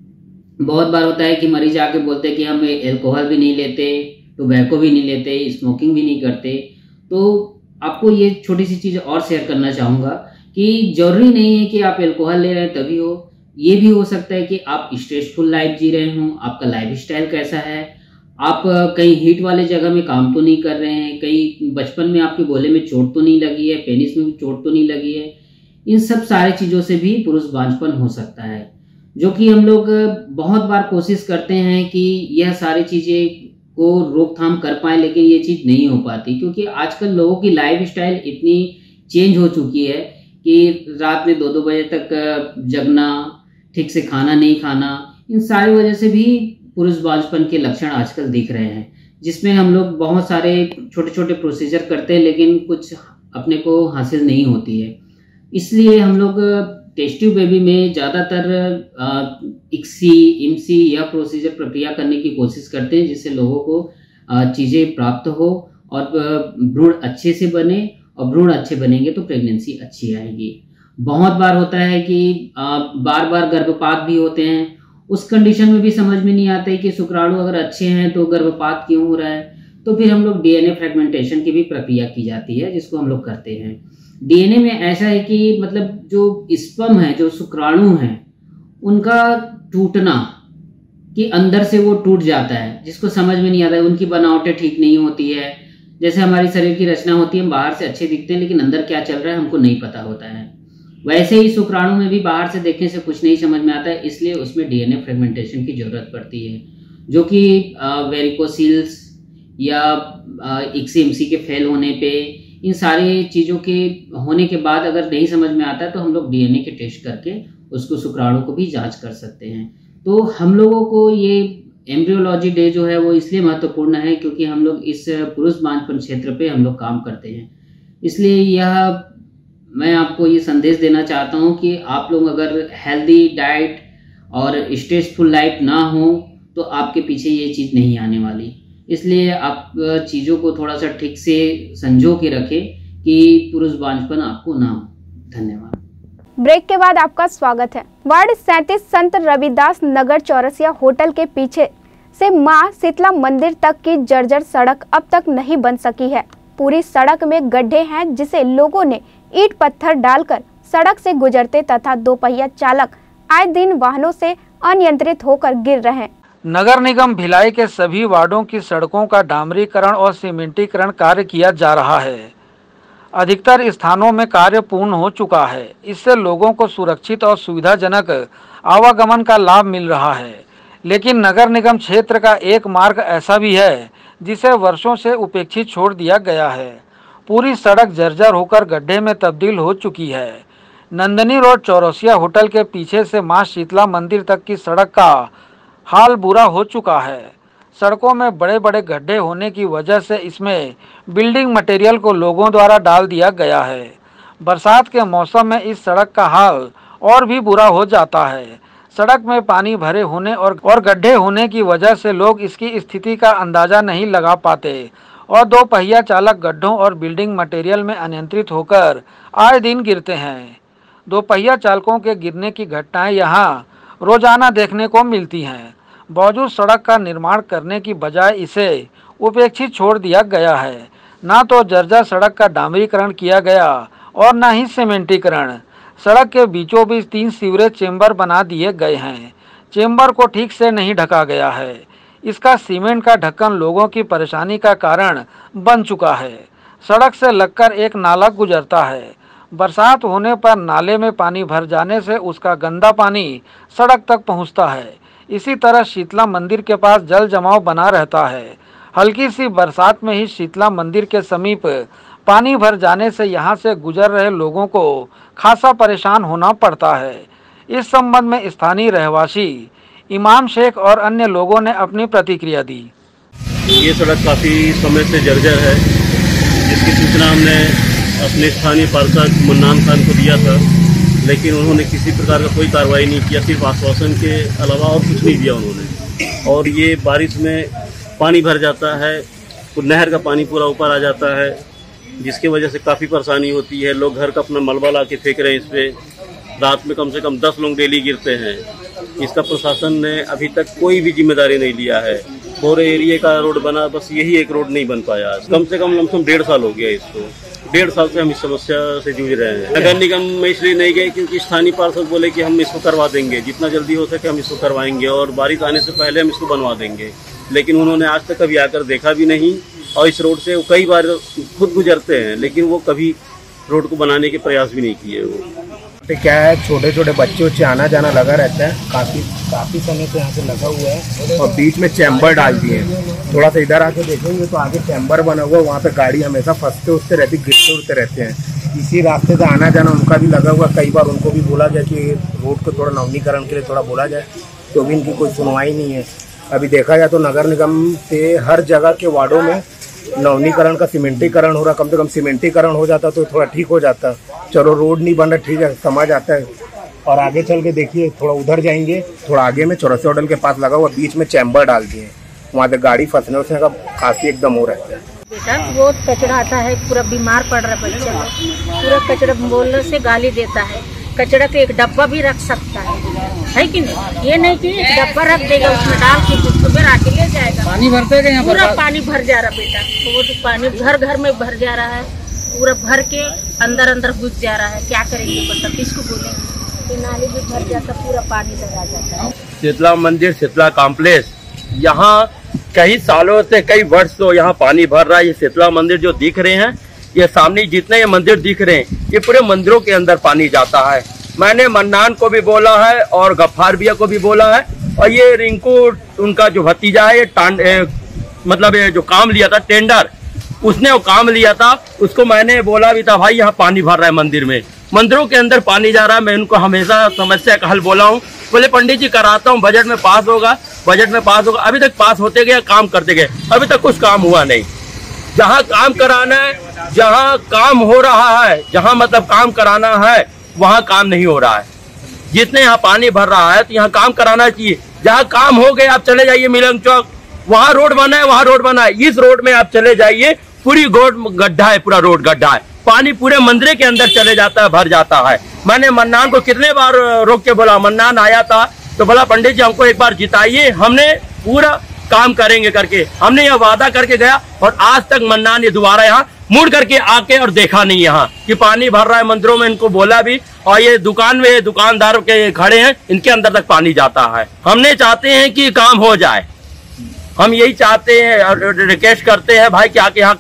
बहुत बार होता है कि मरीज आके बोलते हैं कि हम एल्कोहल भी नहीं लेते, टोबैको भी नहीं लेते, स्मोकिंग भी नहीं करते। तो आपको ये छोटी सी चीज़ और शेयर करना चाहूँगा कि जरूरी नहीं है कि आप एल्कोहल ले रहे हैं तभी हो। ये भी हो सकता है कि आप स्ट्रेसफुल लाइफ जी रहे हों, आपका लाइफ स्टाइल कैसा है, आप कहीं हीट वाले जगह में काम तो नहीं कर रहे हैं, कहीं बचपन में आपके गोले में चोट तो नहीं लगी है, पेनिस में भी चोट तो नहीं लगी है। इन सब सारी चीज़ों से भी पुरुष बांझपन हो सकता है, जो कि हम लोग बहुत बार कोशिश करते हैं कि यह सारी चीज़ें को रोकथाम कर पाएँ, लेकिन ये चीज़ नहीं हो पाती क्योंकि आजकल लोगों की लाइफ स्टाइल इतनी चेंज हो चुकी है कि रात में दो दो बजे तक जगना, ठीक से खाना नहीं खाना, इन सारी वजह से भी पुरुष बांझपन के लक्षण आजकल दिख रहे हैं, जिसमें हम लोग बहुत सारे छोटे छोटे प्रोसीजर करते हैं लेकिन कुछ अपने को हासिल नहीं होती है। इसलिए हम लोग टेस्ट ट्यूब बेबी में ज़्यादातर इक्सी, इमसी या प्रोसीजर प्रक्रिया करने की कोशिश करते हैं जिससे लोगों को चीज़ें प्राप्त हो और भ्रूण अच्छे से बने, और भ्रूण अच्छे बनेंगे तो प्रेगनेंसी अच्छी आएगी। बहुत बार होता है कि बार बार गर्भपात भी होते हैं, उस कंडीशन में भी समझ में नहीं आता है कि शुक्राणु अगर अच्छे हैं तो गर्भपात क्यों हो रहा है। तो फिर हम लोग डीएनए फ्रेगमेंटेशन की भी प्रक्रिया की जाती है जिसको हम लोग करते हैं। डीएनए में ऐसा है कि मतलब जो स्पर्म है, जो शुक्राणु हैं, उनका टूटना कि अंदर से वो टूट जाता है, जिसको समझ में नहीं आता है। उनकी बनावटें ठीक नहीं होती है। जैसे हमारी शरीर की रचना होती है, हम बाहर से अच्छे दिखते हैं लेकिन अंदर क्या चल रहा है हमको नहीं पता होता है। वैसे ही शुक्राणु में भी बाहर से देखने से कुछ नहीं समझ में आता है, इसलिए उसमें डीएनए फ्रेगमेंटेशन की जरूरत पड़ती है, जो कि वेरिकोसिल्स या इक्सी-इमसी के फेल होने पे, इन सारी चीज़ों के होने के बाद अगर नहीं समझ में आता है तो हम लोग डीएनए के टेस्ट करके उसको शुक्राणु को भी जांच कर सकते हैं। तो हम लोगों को ये एम्ब्रियोलॉजी डे जो है वो इसलिए महत्वपूर्ण है क्योंकि हम लोग इस पुरुष बांझपन क्षेत्र पे हम लोग काम करते हैं। इसलिए यह मैं आपको ये संदेश देना चाहता हूँ कि आप लोग अगर हेल्दी डाइट और स्ट्रेसफुल लाइफ ना हो तो आपके पीछे ये चीज़ नहीं आने वाली। इसलिए आप चीज़ों को थोड़ा सा ठीक से संजो के रखें कि पुरुष बांझपन आपको ना हो। धन्यवाद। ब्रेक के बाद आपका स्वागत है। वार्ड सैंतीस संत रविदास नगर चौरसिया होटल के पीछे से मां शीतला मंदिर तक की जर्जर सड़क अब तक नहीं बन सकी है। पूरी सड़क में गड्ढे हैं जिसे लोगों ने ईंट पत्थर डालकर सड़क से गुजरते तथा दोपहिया चालक आए दिन वाहनों से अनियंत्रित होकर गिर रहे हैं। नगर निगम भिलाई के सभी वार्डों की सड़कों का डामरीकरण और सीमेंटीकरण कार्य किया जा रहा है। अधिकतर स्थानों में कार्य पूर्ण हो चुका है। इससे लोगों को सुरक्षित और सुविधाजनक आवागमन का लाभ मिल रहा है। लेकिन नगर निगम क्षेत्र का एक मार्ग ऐसा भी है जिसे वर्षों से उपेक्षित छोड़ दिया गया है। पूरी सड़क जर्जर होकर गड्ढे में तब्दील हो चुकी है। नंदनी रोड चौरसिया होटल के पीछे से मां शीतला मंदिर तक की सड़क का हाल बुरा हो चुका है। सड़कों में बड़े बड़े गड्ढे होने की वजह से इसमें बिल्डिंग मटेरियल को लोगों द्वारा डाल दिया गया है। बरसात के मौसम में इस सड़क का हाल और भी बुरा हो जाता है। सड़क में पानी भरे होने और और गड्ढे होने की वजह से लोग इसकी स्थिति का अंदाजा नहीं लगा पाते और दो पहिया चालक गड्ढों और बिल्डिंग मटेरियल में अनियंत्रित होकर आए दिन गिरते हैं। दो पहिया चालकों के गिरने की घटनाएं यहां रोजाना देखने को मिलती हैं। बावजूद सड़क का निर्माण करने की बजाय इसे उपेक्षित छोड़ दिया गया है। ना तो जर्जर सड़क का डामरीकरण किया गया और न ही सीमेंटीकरण। सड़क के बीचों बीच तीन सीवरेज चेंबर बना दिए गए हैं। चेंबर को ठीक से नहीं ढका गया है। इसका सीमेंट का ढक्कन लोगों की परेशानी का कारण बन चुका है। सड़क से लगकर एक नाला गुजरता है। बरसात होने पर नाले में पानी भर जाने से उसका गंदा पानी सड़क तक पहुंचता है। इसी तरह शीतला मंदिर के पास जल जमाव बना रहता है। हल्की सी बरसात में ही शीतला मंदिर के समीप पानी भर जाने से यहां से गुजर रहे लोगों को खासा परेशान होना पड़ता है। इस संबंध में स्थानीय रहवासी इमाम शेख और अन्य लोगों ने अपनी प्रतिक्रिया दी। ये सड़क काफ़ी समय से जर्जर है, जिसकी सूचना हमने अपने स्थानीय पार्षद मुन्नान खान को दिया था, लेकिन उन्होंने किसी प्रकार का कोई कार्रवाई नहीं किया, सिर्फ आश्वासन के अलावा और कुछ नहीं दिया उन्होंने। और ये बारिश में पानी भर जाता है, तो नहर का पानी पूरा ऊपर आ जाता है, जिसकी वजह से काफ़ी परेशानी होती है। लोग घर का अपना मलबा ला के फेंक रहे हैं इस पर। रात में कम से कम दस लोग डेली गिरते हैं। इसका प्रशासन ने अभी तक कोई भी जिम्मेदारी नहीं लिया है। पूरे एरिया का रोड बना, बस यही एक रोड नहीं बन पाया। कम से कम लमसम डेढ़ साल हो गया इसको। डेढ़ साल से हम इस समस्या से जूझ रहे हैं। नगर निगम में इसलिए नहीं गए क्योंकि स्थानीय पार्षद बोले कि हम इसको करवा देंगे, जितना जल्दी हो सके हम इसको करवाएंगे और बारिश आने से पहले हम इसको बनवा देंगे। लेकिन उन्होंने आज तक कभी आकर देखा भी नहीं और इस रोड से वो कई बार खुद गुजरते हैं, लेकिन वो कभी रोड को बनाने के प्रयास भी नहीं किए। वो क्या है, छोटे छोटे बच्चे बच्चे आना जाना लगा रहता है, काफी काफी समय से यहाँ से लगा हुआ है और बीच में चैम्बर डाल दिए हैं। थोड़ा सा इधर आके देखेंगे तो आगे चैम्बर बना हुआ है, वहाँ पे गाड़ी हमेशा फंसते उठते रहती, गिरते उठते रहते हैं। इसी रास्ते से आना जाना उनका भी लगा हुआ। कई बार उनको भी बोला जाए कि रोड को थोड़ा नवीनीकरण के लिए थोड़ा बोला जाए, तो भी इनकी कोई सुनवाई नहीं है। अभी देखा जाए तो नगर निगम से हर जगह के वार्डों में नवीनीकरण का सीमेंटीकरण हो रहा। कम से कम सीमेंटीकरण हो जाता तो थोड़ा ठीक हो जाता। चलो रोड नहीं बन रहा, ठीक है, समझ आता है। और आगे चल के देखिए, थोड़ा उधर जाएंगे, थोड़ा आगे में चौरसिया होटल के पास लगा हुआ, बीच में चैम्बर डाल दिए, वहाँ पे गाड़ी फंसने उसने का खांसी एकदम हो रहता है। बेटा बहुत कचरा आता है, पूरा बीमार पड़ रहा है बच्चे लोग। पूरा कचरा बोलने से गाली देता है। कचरा का एक डब्बा भी रख सकता है, है कि नहीं? ये नहीं कि एक डब्बा रख देगा, उसमें डाल के सुबह आके ले जाएगा। पानी भरते गए, पूरा पानी भर जा रहा बेटा। तो वो तो पानी घर घर में भर जा रहा है, पूरा भर के अंदर अंदर घुस जा रहा है। क्या करेंगे बता, किसको बोलेंगे? नाली भी भर जाता, पूरा पानी लगा जाता है। शीतला मंदिर, शीतला कॉम्प्लेक्स, यहाँ कई सालों से, कई वर्ष तो यहाँ पानी भर रहा है। ये शीतला मंदिर जो दिख रहे हैं, ये सामने जितने ये मंदिर दिख रहे हैं, ये पूरे मंदिरों के अंदर पानी जाता है। मैंने मन्नान को भी बोला है और गफ्फार भैया को भी बोला है, और ये रिंकू उनका जो भतीजा है, ये टांड ए, मतलब ये जो काम लिया था टेंडर, उसने वो काम लिया था, उसको मैंने बोला भी था, भाई यहाँ पानी भर रहा है मंदिर में, मंदिरों के अंदर पानी जा रहा है। मैं उनको हमेशा समस्या का हल बोला हूँ। बोले पंडित जी कराता हूँ, बजट में पास होगा, बजट में पास होगा। अभी तक पास होते गए, काम करते गए, अभी तक कुछ काम हुआ नहीं। जहाँ काम कराना है, जहाँ काम हो रहा है, जहाँ मतलब काम कराना है, वहाँ काम नहीं हो रहा है। जितने यहाँ पानी भर रहा है तो यहाँ काम कराना चाहिए। जहाँ काम हो गए आप चले जाइए मिलंग चौक, वहाँ रोड बना है, वहाँ रोड बना है। इस रोड में आप चले जाइए, पूरी रोड गड्ढा है, पूरा रोड गड्ढा है। पानी पूरे मंदिर के अंदर चले जाता है, भर जाता है। मैंने मन्नान को कितने बार रोक के बोला, मन्नान आया था तो बोला पंडित जी हमको एक बार जिताइए, हमने पूरा काम करेंगे करके हमने यह वादा करके गया। और आज तक मन्नान ये दोबारा यहाँ मुड़ करके आके और देखा नहीं यहाँ कि पानी भर रहा है मंदिरों में। इनको बोला भी, और ये दुकान में दुकानदार के खड़े हैं, इनके अंदर तक पानी जाता है। हमने चाहते हैं कि काम हो जाए, हम यही चाहते हैं और रिक्वेस्ट करते हैं भाई कि आके यहाँ का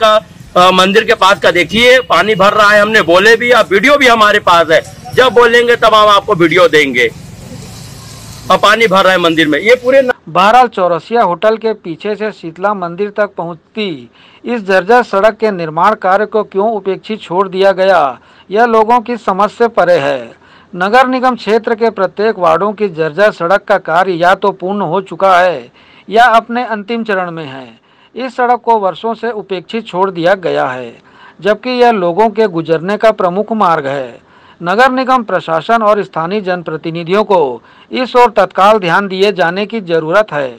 आ, मंदिर के पास का देखिए, पानी भर रहा है। हमने बोले भी, अब वीडियो भी हमारे पास है, जब बोलेंगे तब हम आपको वीडियो देंगे। और पानी भर रहा है मंदिर में, ये पूरे। बहरहाल चौरसिया होटल के पीछे से शीतला मंदिर तक पहुंचती इस जर्जर सड़क के निर्माण कार्य को क्यों उपेक्षित छोड़ दिया गया, यह लोगों की समझ से परे है। नगर निगम क्षेत्र के प्रत्येक वार्डों की जर्जर सड़क का कार्य या तो पूर्ण हो चुका है या अपने अंतिम चरण में है। इस सड़क को वर्षों से उपेक्षित छोड़ दिया गया है, जबकि यह लोगों के गुजरने का प्रमुख मार्ग है। नगर निगम प्रशासन और स्थानीय जनप्रतिनिधियों को इस ओर तत्काल ध्यान दिए जाने की जरूरत है।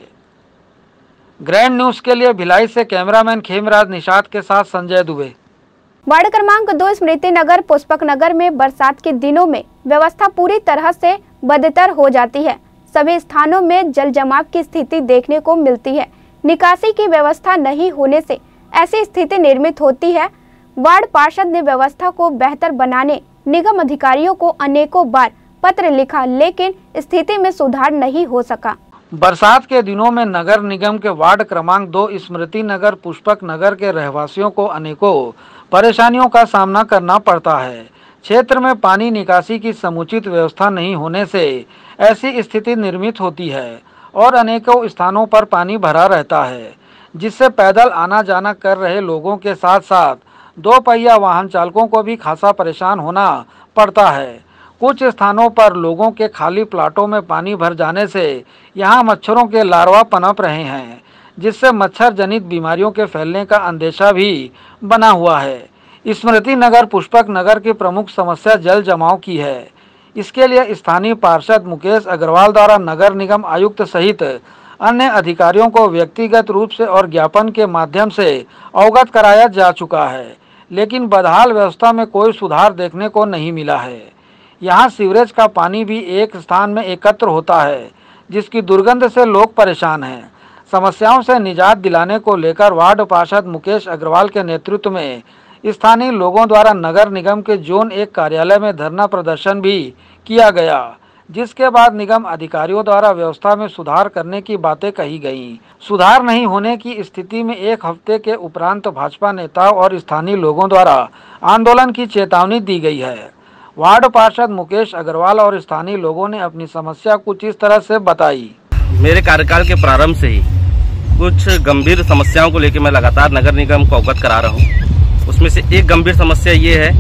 ग्रैंड न्यूज के लिए भिलाई से कैमरामैन खेमराज निषाद के साथ संजय दुबे। वार्ड क्रमांक दो स्मृति नगर पुष्पक नगर में बरसात के दिनों में व्यवस्था पूरी तरह से बदतर हो जाती है। सभी स्थानों में जल जमाव की स्थिति देखने को मिलती है। निकासी की व्यवस्था नहीं होने से ऐसी स्थिति निर्मित होती है। वार्ड पार्षद ने व्यवस्था को बेहतर बनाने निगम अधिकारियों को अनेकों बार पत्र लिखा, लेकिन स्थिति में सुधार नहीं हो सका। बरसात के दिनों में नगर निगम के वार्ड क्रमांक दो स्मृति नगर पुष्पक नगर के रहवासियों को अनेकों परेशानियों का सामना करना पड़ता है। क्षेत्र में पानी निकासी की समुचित व्यवस्था नहीं होने से ऐसी स्थिति निर्मित होती है और अनेकों स्थानों पर पानी भरा रहता है, जिससे पैदल आना जाना कर रहे लोगों के साथ साथ दो पहिया वाहन चालकों को भी खासा परेशान होना पड़ता है। कुछ स्थानों पर लोगों के खाली प्लाटों में पानी भर जाने से यहां मच्छरों के लार्वा पनप रहे हैं, जिससे मच्छर जनित बीमारियों के फैलने का अंदेशा भी बना हुआ है। स्मृति नगर पुष्पक नगर की प्रमुख समस्या जल जमाव की है। इसके लिए स्थानीय पार्षद मुकेश अग्रवाल द्वारा नगर निगम आयुक्त सहित अन्य अधिकारियों को व्यक्तिगत रूप से और ज्ञापन के माध्यम से अवगत कराया जा चुका है, लेकिन बदहाल व्यवस्था में कोई सुधार देखने को नहीं मिला है। यहाँ सीवरेज का पानी भी एक स्थान में एकत्र होता है, जिसकी दुर्गंध से लोग परेशान हैं। समस्याओं से निजात दिलाने को लेकर वार्ड पार्षद मुकेश अग्रवाल के नेतृत्व में स्थानीय लोगों द्वारा नगर निगम के जोन एक कार्यालय में धरना प्रदर्शन भी किया गया, जिसके बाद निगम अधिकारियों द्वारा व्यवस्था में सुधार करने की बातें कही गईं। सुधार नहीं होने की स्थिति में एक हफ्ते के उपरांत भाजपा नेताओं और स्थानीय लोगों द्वारा आंदोलन की चेतावनी दी गई है। वार्ड पार्षद मुकेश अग्रवाल और स्थानीय लोगों ने अपनी समस्या कुछ इस तरह से बताई। मेरे कार्यकाल के प्रारंभ से ही कुछ गंभीर समस्याओं को लेकर मैं लगातार नगर निगम को अवगत करा रहा हूँ। उसमें से एक गंभीर समस्या ये है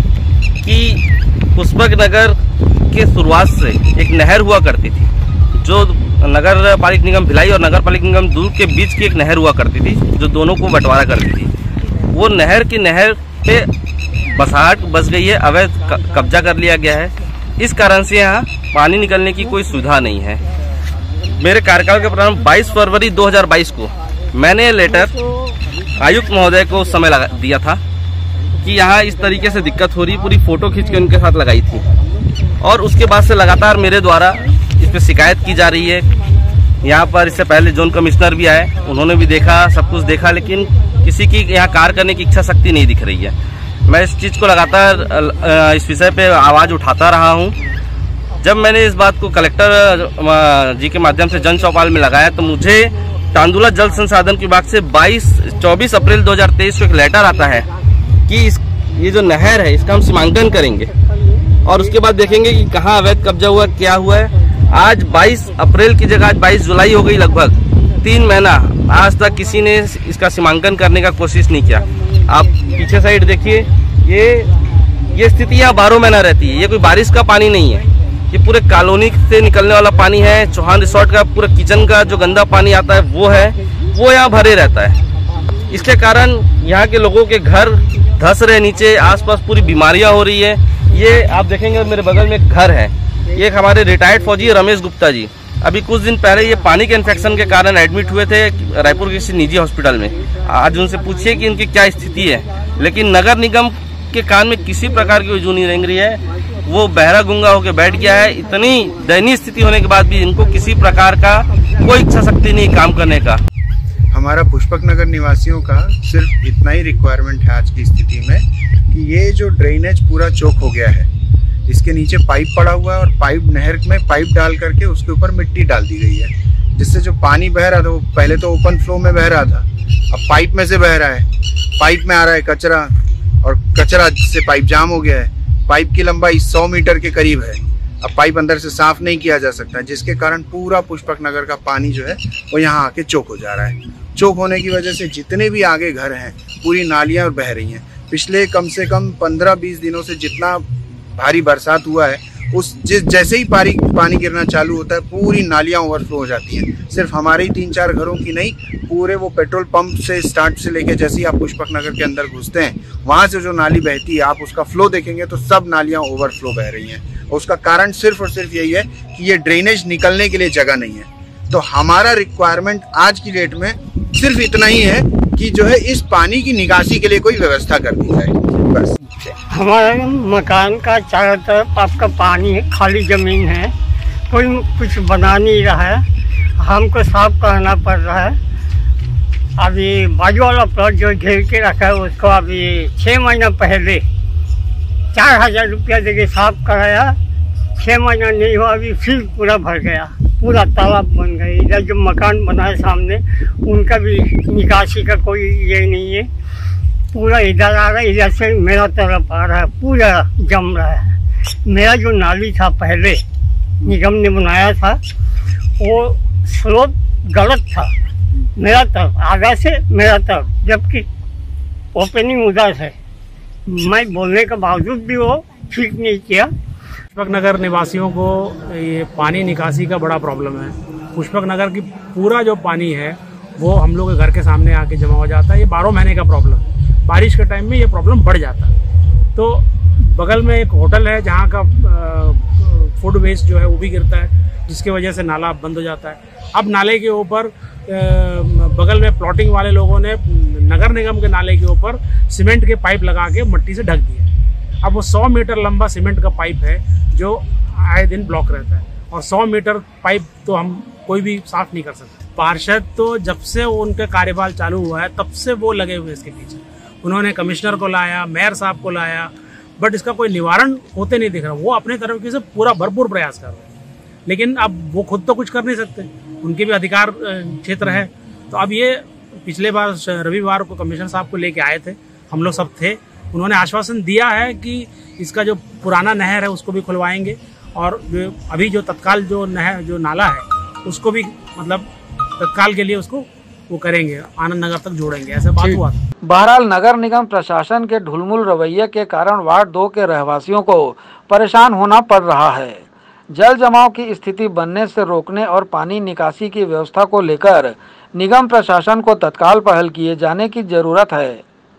कि पुष्पक नगर के शुरुआत से एक नहर हुआ करती थी, जो नगर पालिक निगम भिलाई और नगर पालिक निगम दूर के बीच की एक नहर हुआ करती थी, जो दोनों को बंटवारा करती थी। वो नहर की नहर पे बसाहट बस गई है, अवैध कब्जा कर लिया गया है। इस कारण से यहाँ पानी निकलने की कोई सुविधा नहीं है। मेरे कार्यकाल के प्रारंभ बाईस फरवरी दो हज़ार बाईस को मैंने लेटर आयुक्त महोदय को उस समय लगा दिया था कि यहाँ इस तरीके से दिक्कत हो रही, पूरी फोटो खींच के उनके साथ लगाई थी। और उसके बाद से लगातार मेरे द्वारा इस पर शिकायत की जा रही है। यहाँ पर इससे पहले जोन कमिश्नर भी आए, उन्होंने भी देखा, सब कुछ देखा, लेकिन किसी की यहाँ कार्य करने की इच्छा शक्ति नहीं दिख रही है। मैं इस चीज़ को लगातार इस विषय पे आवाज़ उठाता रहा हूँ। जब मैंने इस बात को कलेक्टर जी के माध्यम से जन चौपाल में लगाया, तो मुझे तांदुला जल संसाधन विभाग से बाईस चौबीस अप्रैल दो हज़ार तेईस को एक लेटर आता है कि इस ये जो नहर है इसका हम सीमांकन करेंगे और उसके बाद देखेंगे कि कहाँ अवैध कब्जा हुआ, क्या हुआ है। आज बाईस अप्रैल की जगह आज बाईस जुलाई हो गई, लगभग तीन महीना आज तक किसी ने इसका सीमांकन करने का कोशिश नहीं किया। आप पीछे साइड देखिए, ये ये स्थिति यहाँ बारह महीना रहती है। ये कोई बारिश का पानी नहीं है, ये पूरे कॉलोनी से निकलने वाला पानी है। चौहान रिसोर्ट का पूरा किचन का जो गंदा पानी आता है वो है, वो यहाँ भरे रहता है। इसके कारण यहाँ के लोगों के घर धस रहे, नीचे आसपास पूरी बीमारियां हो रही है। ये आप देखेंगे मेरे बगल में एक घर है, ये हमारे रिटायर्ड फौजी रमेश गुप्ता जी अभी कुछ दिन पहले ये पानी के इन्फेक्शन के कारण एडमिट हुए थे रायपुर के किसी निजी हॉस्पिटल में। आज उनसे पूछिए कि इनकी क्या स्थिति है, लेकिन नगर निगम के कान में किसी प्रकार की जू नहीं रेंग रही है। वो बहरा गुंगा होकर बैठ गया है। इतनी दयनीय स्थिति होने के बाद भी इनको किसी प्रकार का कोई इच्छा शक्ति नहीं काम करने का। हमारा पुष्पक नगर निवासियों का सिर्फ इतना ही रिक्वायरमेंट है आज की स्थिति में कि ये जो ड्रेनेज पूरा चौक हो गया है, इसके नीचे पाइप पड़ा हुआ है और पाइप नहर में पाइप डाल करके उसके ऊपर मिट्टी डाल दी गई है, जिससे जो पानी बह रहा था वो पहले तो ओपन फ्लो में बह रहा था, अब पाइप में से बह रहा है, पाइप में आ रहा है कचरा और कचरा से पाइप जाम हो गया है। पाइप की लंबाई सौ मीटर के करीब है। अब पाइप अंदर से साफ नहीं किया जा सकता, जिसके कारण पूरा पुष्पक नगर का पानी जो है वो यहाँ आके चोक हो जा रहा है। चोक होने की वजह से जितने भी आगे घर हैं पूरी नालियाँ बह रही हैं। पिछले कम से कम पंद्रह बीस दिनों से जितना भारी बरसात हुआ है, उस जिस जैसे ही पानी पानी गिरना चालू होता है पूरी नालियाँ ओवरफ्लो हो जाती हैं। सिर्फ हमारे ही तीन चार घरों की नहीं, पूरे वो पेट्रोल पंप से स्टार्ट से लेके जैसे ही आप पुष्पक नगर के अंदर घुसते हैं वहाँ से जो नाली बहती है, आप उसका फ्लो देखेंगे तो सब नालियाँ ओवरफ्लो बह रही हैं। और उसका कारण सिर्फ और सिर्फ यही है कि ये ड्रेनेज निकलने के लिए जगह नहीं है। तो हमारा रिक्वायरमेंट आज की डेट में सिर्फ इतना ही है कि जो है इस पानी की निकासी के लिए कोई व्यवस्था कर दी जाए, बस। हमारे मकान का चारों तरफ आपका पानी है, खाली ज़मीन है, कोई कुछ बना नहीं रहा है, हमको साफ करना पड़ रहा है। अभी बाजू वाला प्लॉट जो घेर के रखा है उसको अभी छः महीना पहले चार हजार रुपया देके साफ कराया, छः महीना नहीं हुआ अभी फिर पूरा भर गया, पूरा तालाब बन गया। इधर जो मकान बना है सामने उनका भी निकासी का कोई ये नहीं है, पूरा इधर आ रहा है, इधर से मेरा तरफ आ रहा है, पूरा जम रहा है। मेरा जो नाली था पहले निगम ने बनाया था वो स्लोप गलत था, मेरा तरफ आगा से मेरा तरफ, जबकि ओपनिंग उधर है। मैं बोलने के बावजूद भी वो ठीक नहीं किया। पुष्पक नगर निवासियों को ये पानी निकासी का बड़ा प्रॉब्लम है। पुष्पक नगर की पूरा जो पानी है वो हम लोग के घर के सामने आके जमा हो जाता है। ये बारह महीने का प्रॉब्लम, बारिश के टाइम में ये प्रॉब्लम बढ़ जाता है। तो बगल में एक होटल है जहाँ का फूड वेस्ट जो है वो भी गिरता है, जिसकी वजह से नाला बंद हो जाता है। अब नाले के ऊपर बगल में प्लॉटिंग वाले लोगों ने नगर निगम के नाले के ऊपर सीमेंट के पाइप लगा के मिट्टी से ढक दिए। अब वो सौ मीटर लंबा सीमेंट का पाइप है जो आए दिन ब्लॉक रहता है, और सौ मीटर पाइप तो हम कोई भी साफ नहीं कर सकते। पार्षद तो जब से उनका कार्यकाल चालू हुआ है तब से वो लगे हुए इसके पीछे। उन्होंने कमिश्नर को लाया, मेयर साहब को लाया, बट इसका कोई निवारण होते नहीं दिख रहा। वो अपने तरफ से पूरा भरपूर प्रयास कर रहे हैं, लेकिन अब वो खुद तो कुछ कर नहीं सकते, उनके भी अधिकार क्षेत्र है। तो अब ये पिछले बार रविवार को कमिश्नर साहब को लेके आए थे, हम लोग सब थे। उन्होंने आश्वासन दिया है कि इसका जो पुराना नहर है उसको भी खुलवाएंगे, और जो अभी जो तत्काल जो नहर जो नाला है उसको भी मतलब तत्काल के लिए उसको वो करेंगे, आनंद नगर तक जोड़ेंगे, ऐसा बात हुआ था। बहरहाल नगर निगम प्रशासन के ढुलमुल रवैये के कारण वार्ड दो के रहवासियों को परेशान होना पड़ रहा है। जल जमाव की स्थिति बनने से रोकने और पानी निकासी की व्यवस्था को लेकर निगम प्रशासन को तत्काल पहल किए जाने की जरूरत है।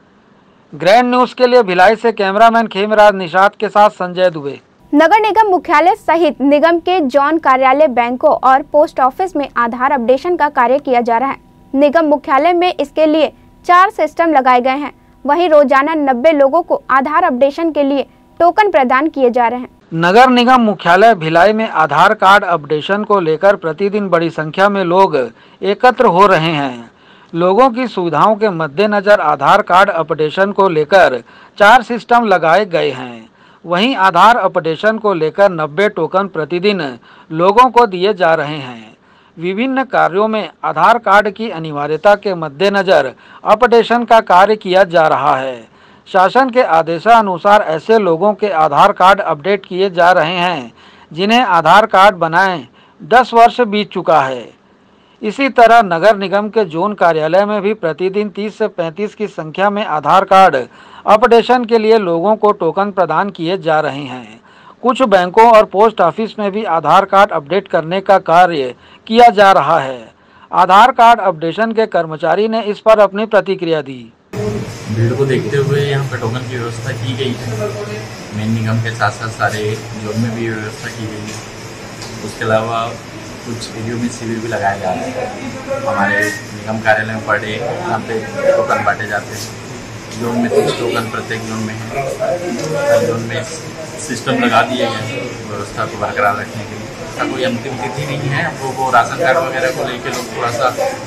ग्रैंड न्यूज के लिए भिलाई से कैमरामैन खेमराज निषाद के साथ संजय दुबे। नगर निगम मुख्यालय सहित निगम के जॉन कार्यालय, बैंकों और पोस्ट ऑफिस में आधार अपडेशन का कार्य किया जा रहा है। निगम मुख्यालय में इसके लिए चार सिस्टम लगाए गए हैं। वहीं रोजाना नब्बे लोगों को आधार अपडेशन के लिए टोकन प्रदान किए जा रहे हैं। नगर निगम मुख्यालय भिलाई में आधार कार्ड अपडेशन को लेकर प्रतिदिन बड़ी संख्या में लोग एकत्र हो रहे हैं। लोगों की सुविधाओं के मद्देनजर आधार कार्ड अपडेशन को लेकर चार सिस्टम लगाए गए हैं। वहीं आधार अपडेशन को लेकर नब्बे टोकन प्रतिदिन लोगों को दिए जा रहे हैं। विभिन्न कार्यों में आधार कार्ड की अनिवार्यता के मद्देनजर अपडेशन का कार्य किया जा रहा है। शासन के आदेशानुसार ऐसे लोगों के आधार कार्ड अपडेट किए जा रहे हैं जिन्हें आधार कार्ड बनाए दस वर्ष बीत चुका है। इसी तरह नगर निगम के जोन कार्यालय में भी प्रतिदिन तीस से पैंतीस की संख्या में आधार कार्ड अपडेशन के लिए लोगों को टोकन प्रदान किए जा रहे हैं। कुछ बैंकों और पोस्ट ऑफिस में भी आधार कार्ड अपडेट करने का कार्य किया जा रहा है। आधार कार्ड अपडेशन के कर्मचारी ने इस पर अपनी प्रतिक्रिया दी। भीड़ को देखते हुए यहाँ पे टोकन की व्यवस्था की गई है। मेन निगम के साथ साथ सारे जोन में भी व्यवस्था की गई है। उसके अलावा कुछ एरियो में शिविर भी लगाए जा रहे हैं। हमारे निगम कार्यालय में पर डे यहाँ पे टोकन बांटे जाते हैं। जोन में तीस टोकन प्रत्येक जोन में है। हर जोन में सिस्टम लगा दिए गए व्यवस्था को बरकरार रखने के लिए। ऐसा कोई अंतिम तिथि नहीं है। हम लोग को राशन कार्ड वगैरह को लेके लोग थोड़ा सा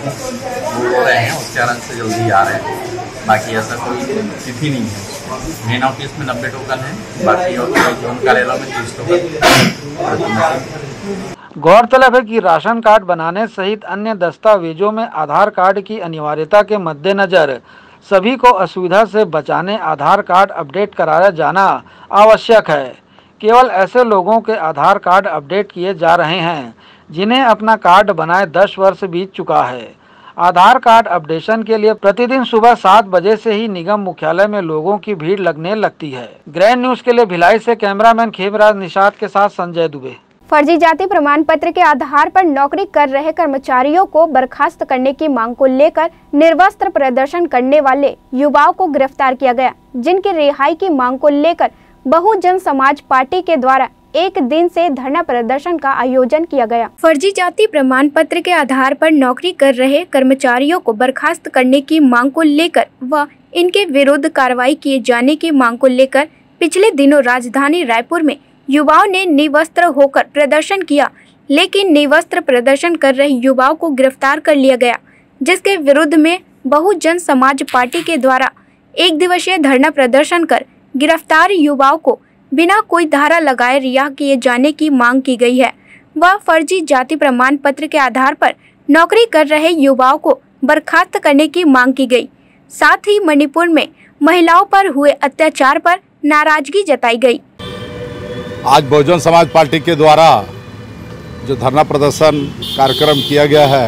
वो हो रहे हैं, उसके कारण से जल्दी आ रहे हैं। बाकी ऐसा कोई तिथि नहीं है। मेन ऑफिस में नब्बे टोकन है, बाकी और जोन कार्यालय में तीस टोकन। गौरतलब है कि राशन कार्ड बनाने सहित अन्य दस्तावेजों में आधार कार्ड की अनिवार्यता के मद्देनजर सभी को असुविधा से बचाने आधार कार्ड अपडेट कराया जाना आवश्यक है। केवल ऐसे लोगों के आधार कार्ड अपडेट किए जा रहे हैं जिन्हें अपना कार्ड बनाए दस वर्ष बीत चुका है। आधार कार्ड अपडेशन के लिए प्रतिदिन सुबह सात बजे से ही निगम मुख्यालय में लोगों की भीड़ लगने लगती है। ग्रैंड न्यूज के लिए भिलाई से कैमरामैन खेमराज निषाद के साथ संजय दुबे। फर्जी जाति प्रमाण पत्र के आधार पर नौकरी कर रहे कर्मचारियों को बर्खास्त करने की मांग को लेकर निर्वस्त्र प्रदर्शन करने वाले युवाओं को गिरफ्तार किया गया, जिनकी रिहाई की मांग को लेकर बहुजन समाज पार्टी के द्वारा एक दिन से धरना प्रदर्शन का आयोजन किया गया। फर्जी जाति प्रमाण पत्र के आधार पर नौकरी कर रहे कर्मचारियों को बर्खास्त करने की मांग को लेकर व इनके विरुद्ध कार्रवाई किए जाने की मांग को लेकर पिछले दिनों राजधानी रायपुर में युवाओं ने निवस्त्र होकर प्रदर्शन किया, लेकिन निवस्त्र प्रदर्शन कर रहे युवाओं को गिरफ्तार कर लिया गया, जिसके विरुद्ध में बहुजन समाज पार्टी के द्वारा एक दिवसीय धरना प्रदर्शन कर गिरफ्तार युवाओं को बिना कोई धारा लगाए रिहा किए जाने की मांग की गई है। वह फर्जी जाति प्रमाण पत्र के आधार पर नौकरी कर रहे युवाओं को बर्खास्त करने की मांग की गई। साथ ही मणिपुर में महिलाओं पर हुए अत्याचार पर नाराजगी जताई गई। आज बहुजन समाज पार्टी के द्वारा जो धरना प्रदर्शन कार्यक्रम किया गया है,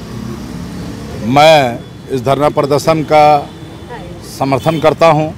मैं इस धरना प्रदर्शन का समर्थन करता हूं,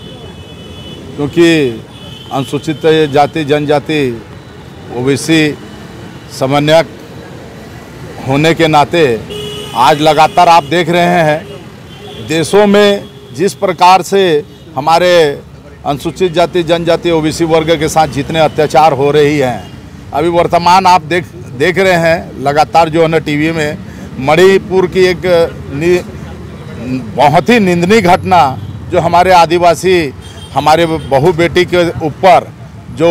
क्योंकि अनुसूचित जाति जनजाति ओबीसी समन्वयक होने के नाते आज लगातार आप देख रहे हैं देशों में जिस प्रकार से हमारे अनुसूचित जाति जनजाति ओबीसी वर्ग के साथ जितने अत्याचार हो रही हैं, अभी वर्तमान आप देख देख रहे हैं लगातार जो है ना टीवी में मणिपुर की एक नि, बहुत ही निंदनीय घटना जो हमारे आदिवासी हमारे बहू बेटी के ऊपर जो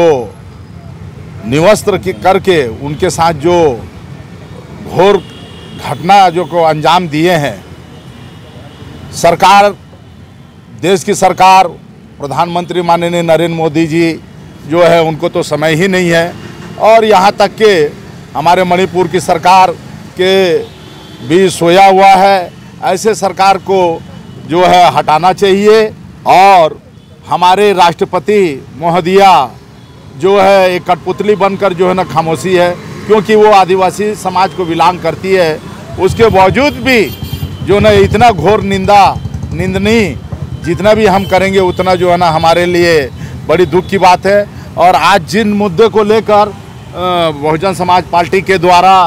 निवस्त्र की करके उनके साथ जो घोर घटना जो को अंजाम दिए हैं। सरकार, देश की सरकार, प्रधानमंत्री माननीय नरेंद्र मोदी जी जो है उनको तो समय ही नहीं है, और यहाँ तक कि हमारे मणिपुर की सरकार के भी सोया हुआ है। ऐसे सरकार को जो है हटाना चाहिए, और हमारे राष्ट्रपति महोदया जो है एक कठपुतली बनकर जो है ना खामोशी है, क्योंकि वो आदिवासी समाज को बिलोंग करती है। उसके बावजूद भी जो ना इतना घोर निंदा निंदनीय जितना भी हम करेंगे उतना जो है ना हमारे लिए बड़ी दुख की बात है। और आज जिन मुद्दे को लेकर बहुजन समाज पार्टी के द्वारा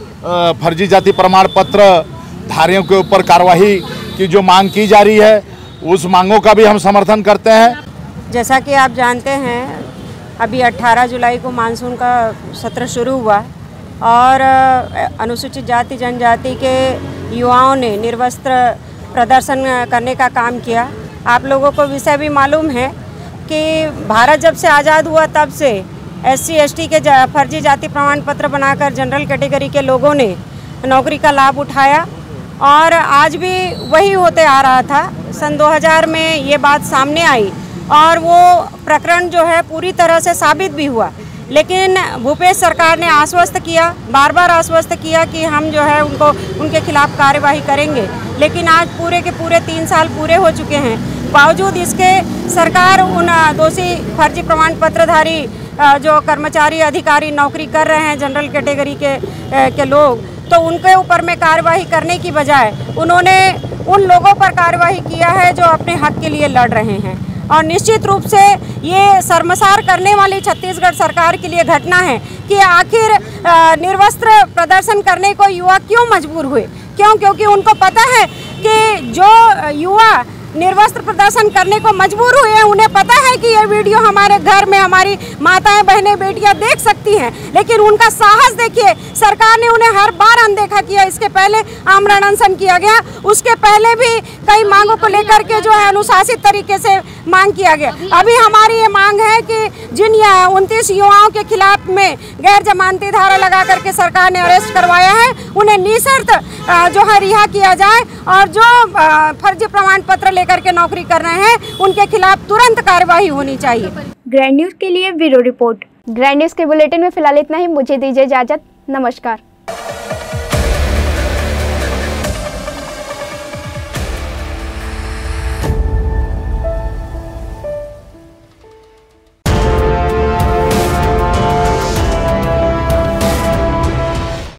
फर्जी जाति प्रमाण पत्र धारियों के ऊपर कार्रवाई की जो मांग की जा रही है, उस मांगों का भी हम समर्थन करते हैं। जैसा कि आप जानते हैं, अभी अठारह जुलाई को मानसून का सत्र शुरू हुआ और अनुसूचित जाति जनजाति के युवाओं ने निर्वस्त्र प्रदर्शन करने का काम किया। आप लोगों को विषय भी मालूम है कि भारत जब से आज़ाद हुआ तब से एस सी एस टी के जा, फर्जी जाति प्रमाण पत्र बनाकर जनरल कैटेगरी के लोगों ने नौकरी का लाभ उठाया, और आज भी वही होते आ रहा था। सन दो हज़ार में ये बात सामने आई और वो प्रकरण जो है पूरी तरह से साबित भी हुआ, लेकिन भूपेश सरकार ने आश्वस्त किया, बार बार आश्वस्त किया कि हम जो है उनको उनके खिलाफ कार्यवाही करेंगे। लेकिन आज पूरे के पूरे तीन साल पूरे हो चुके हैं, बावजूद इसके सरकार उन दोषी फर्जी प्रमाण पत्रधारी जो कर्मचारी अधिकारी नौकरी कर रहे हैं जनरल कैटेगरी के के लोग, तो उनके ऊपर में कार्यवाही करने की बजाय उन्होंने उन लोगों पर कार्यवाही किया है जो अपने हक के लिए लड़ रहे हैं। और निश्चित रूप से ये शर्मसार करने वाली छत्तीसगढ़ सरकार के लिए घटना है कि आखिर निर्वस्त्र प्रदर्शन करने को युवा क्यों मजबूर हुए। क्यों? क्योंकि उनको पता है कि जो युवा निर्वस्त्र प्रदर्शन करने को मजबूर हुए हैं, उन्हें पता है कि ये वीडियो हमारे घर में हमारी माताएं बहनें बेटियां देख सकती हैं, लेकिन उनका साहस देखिए। सरकार ने उन्हें हर बार अनदेखा किया। इसके पहले आमरण अनशन किया गया, उसके पहले भी कई मांगों को लेकर के जो है अनुशासित तरीके से मांग किया गया। अभी हमारी ये मांग है कि जिन उनतीस युवाओं के खिलाफ में गैर जमानती धारा लगा करके सरकार ने अरेस्ट करवाया है, उन्हें निःशर्त जो है रिहा किया जाए, और जो फर्जी प्रमाण पत्र लेकर के नौकरी कर रहे हैं उनके खिलाफ तुरंत कार्यवाही होनी चाहिए। ग्रैंड न्यूज के लिए ब्यूरो रिपोर्ट ग्रैंड न्यूज के बुलेटिन में फिलहाल इतना ही। मुझे दीजिए इजाजत। नमस्कार।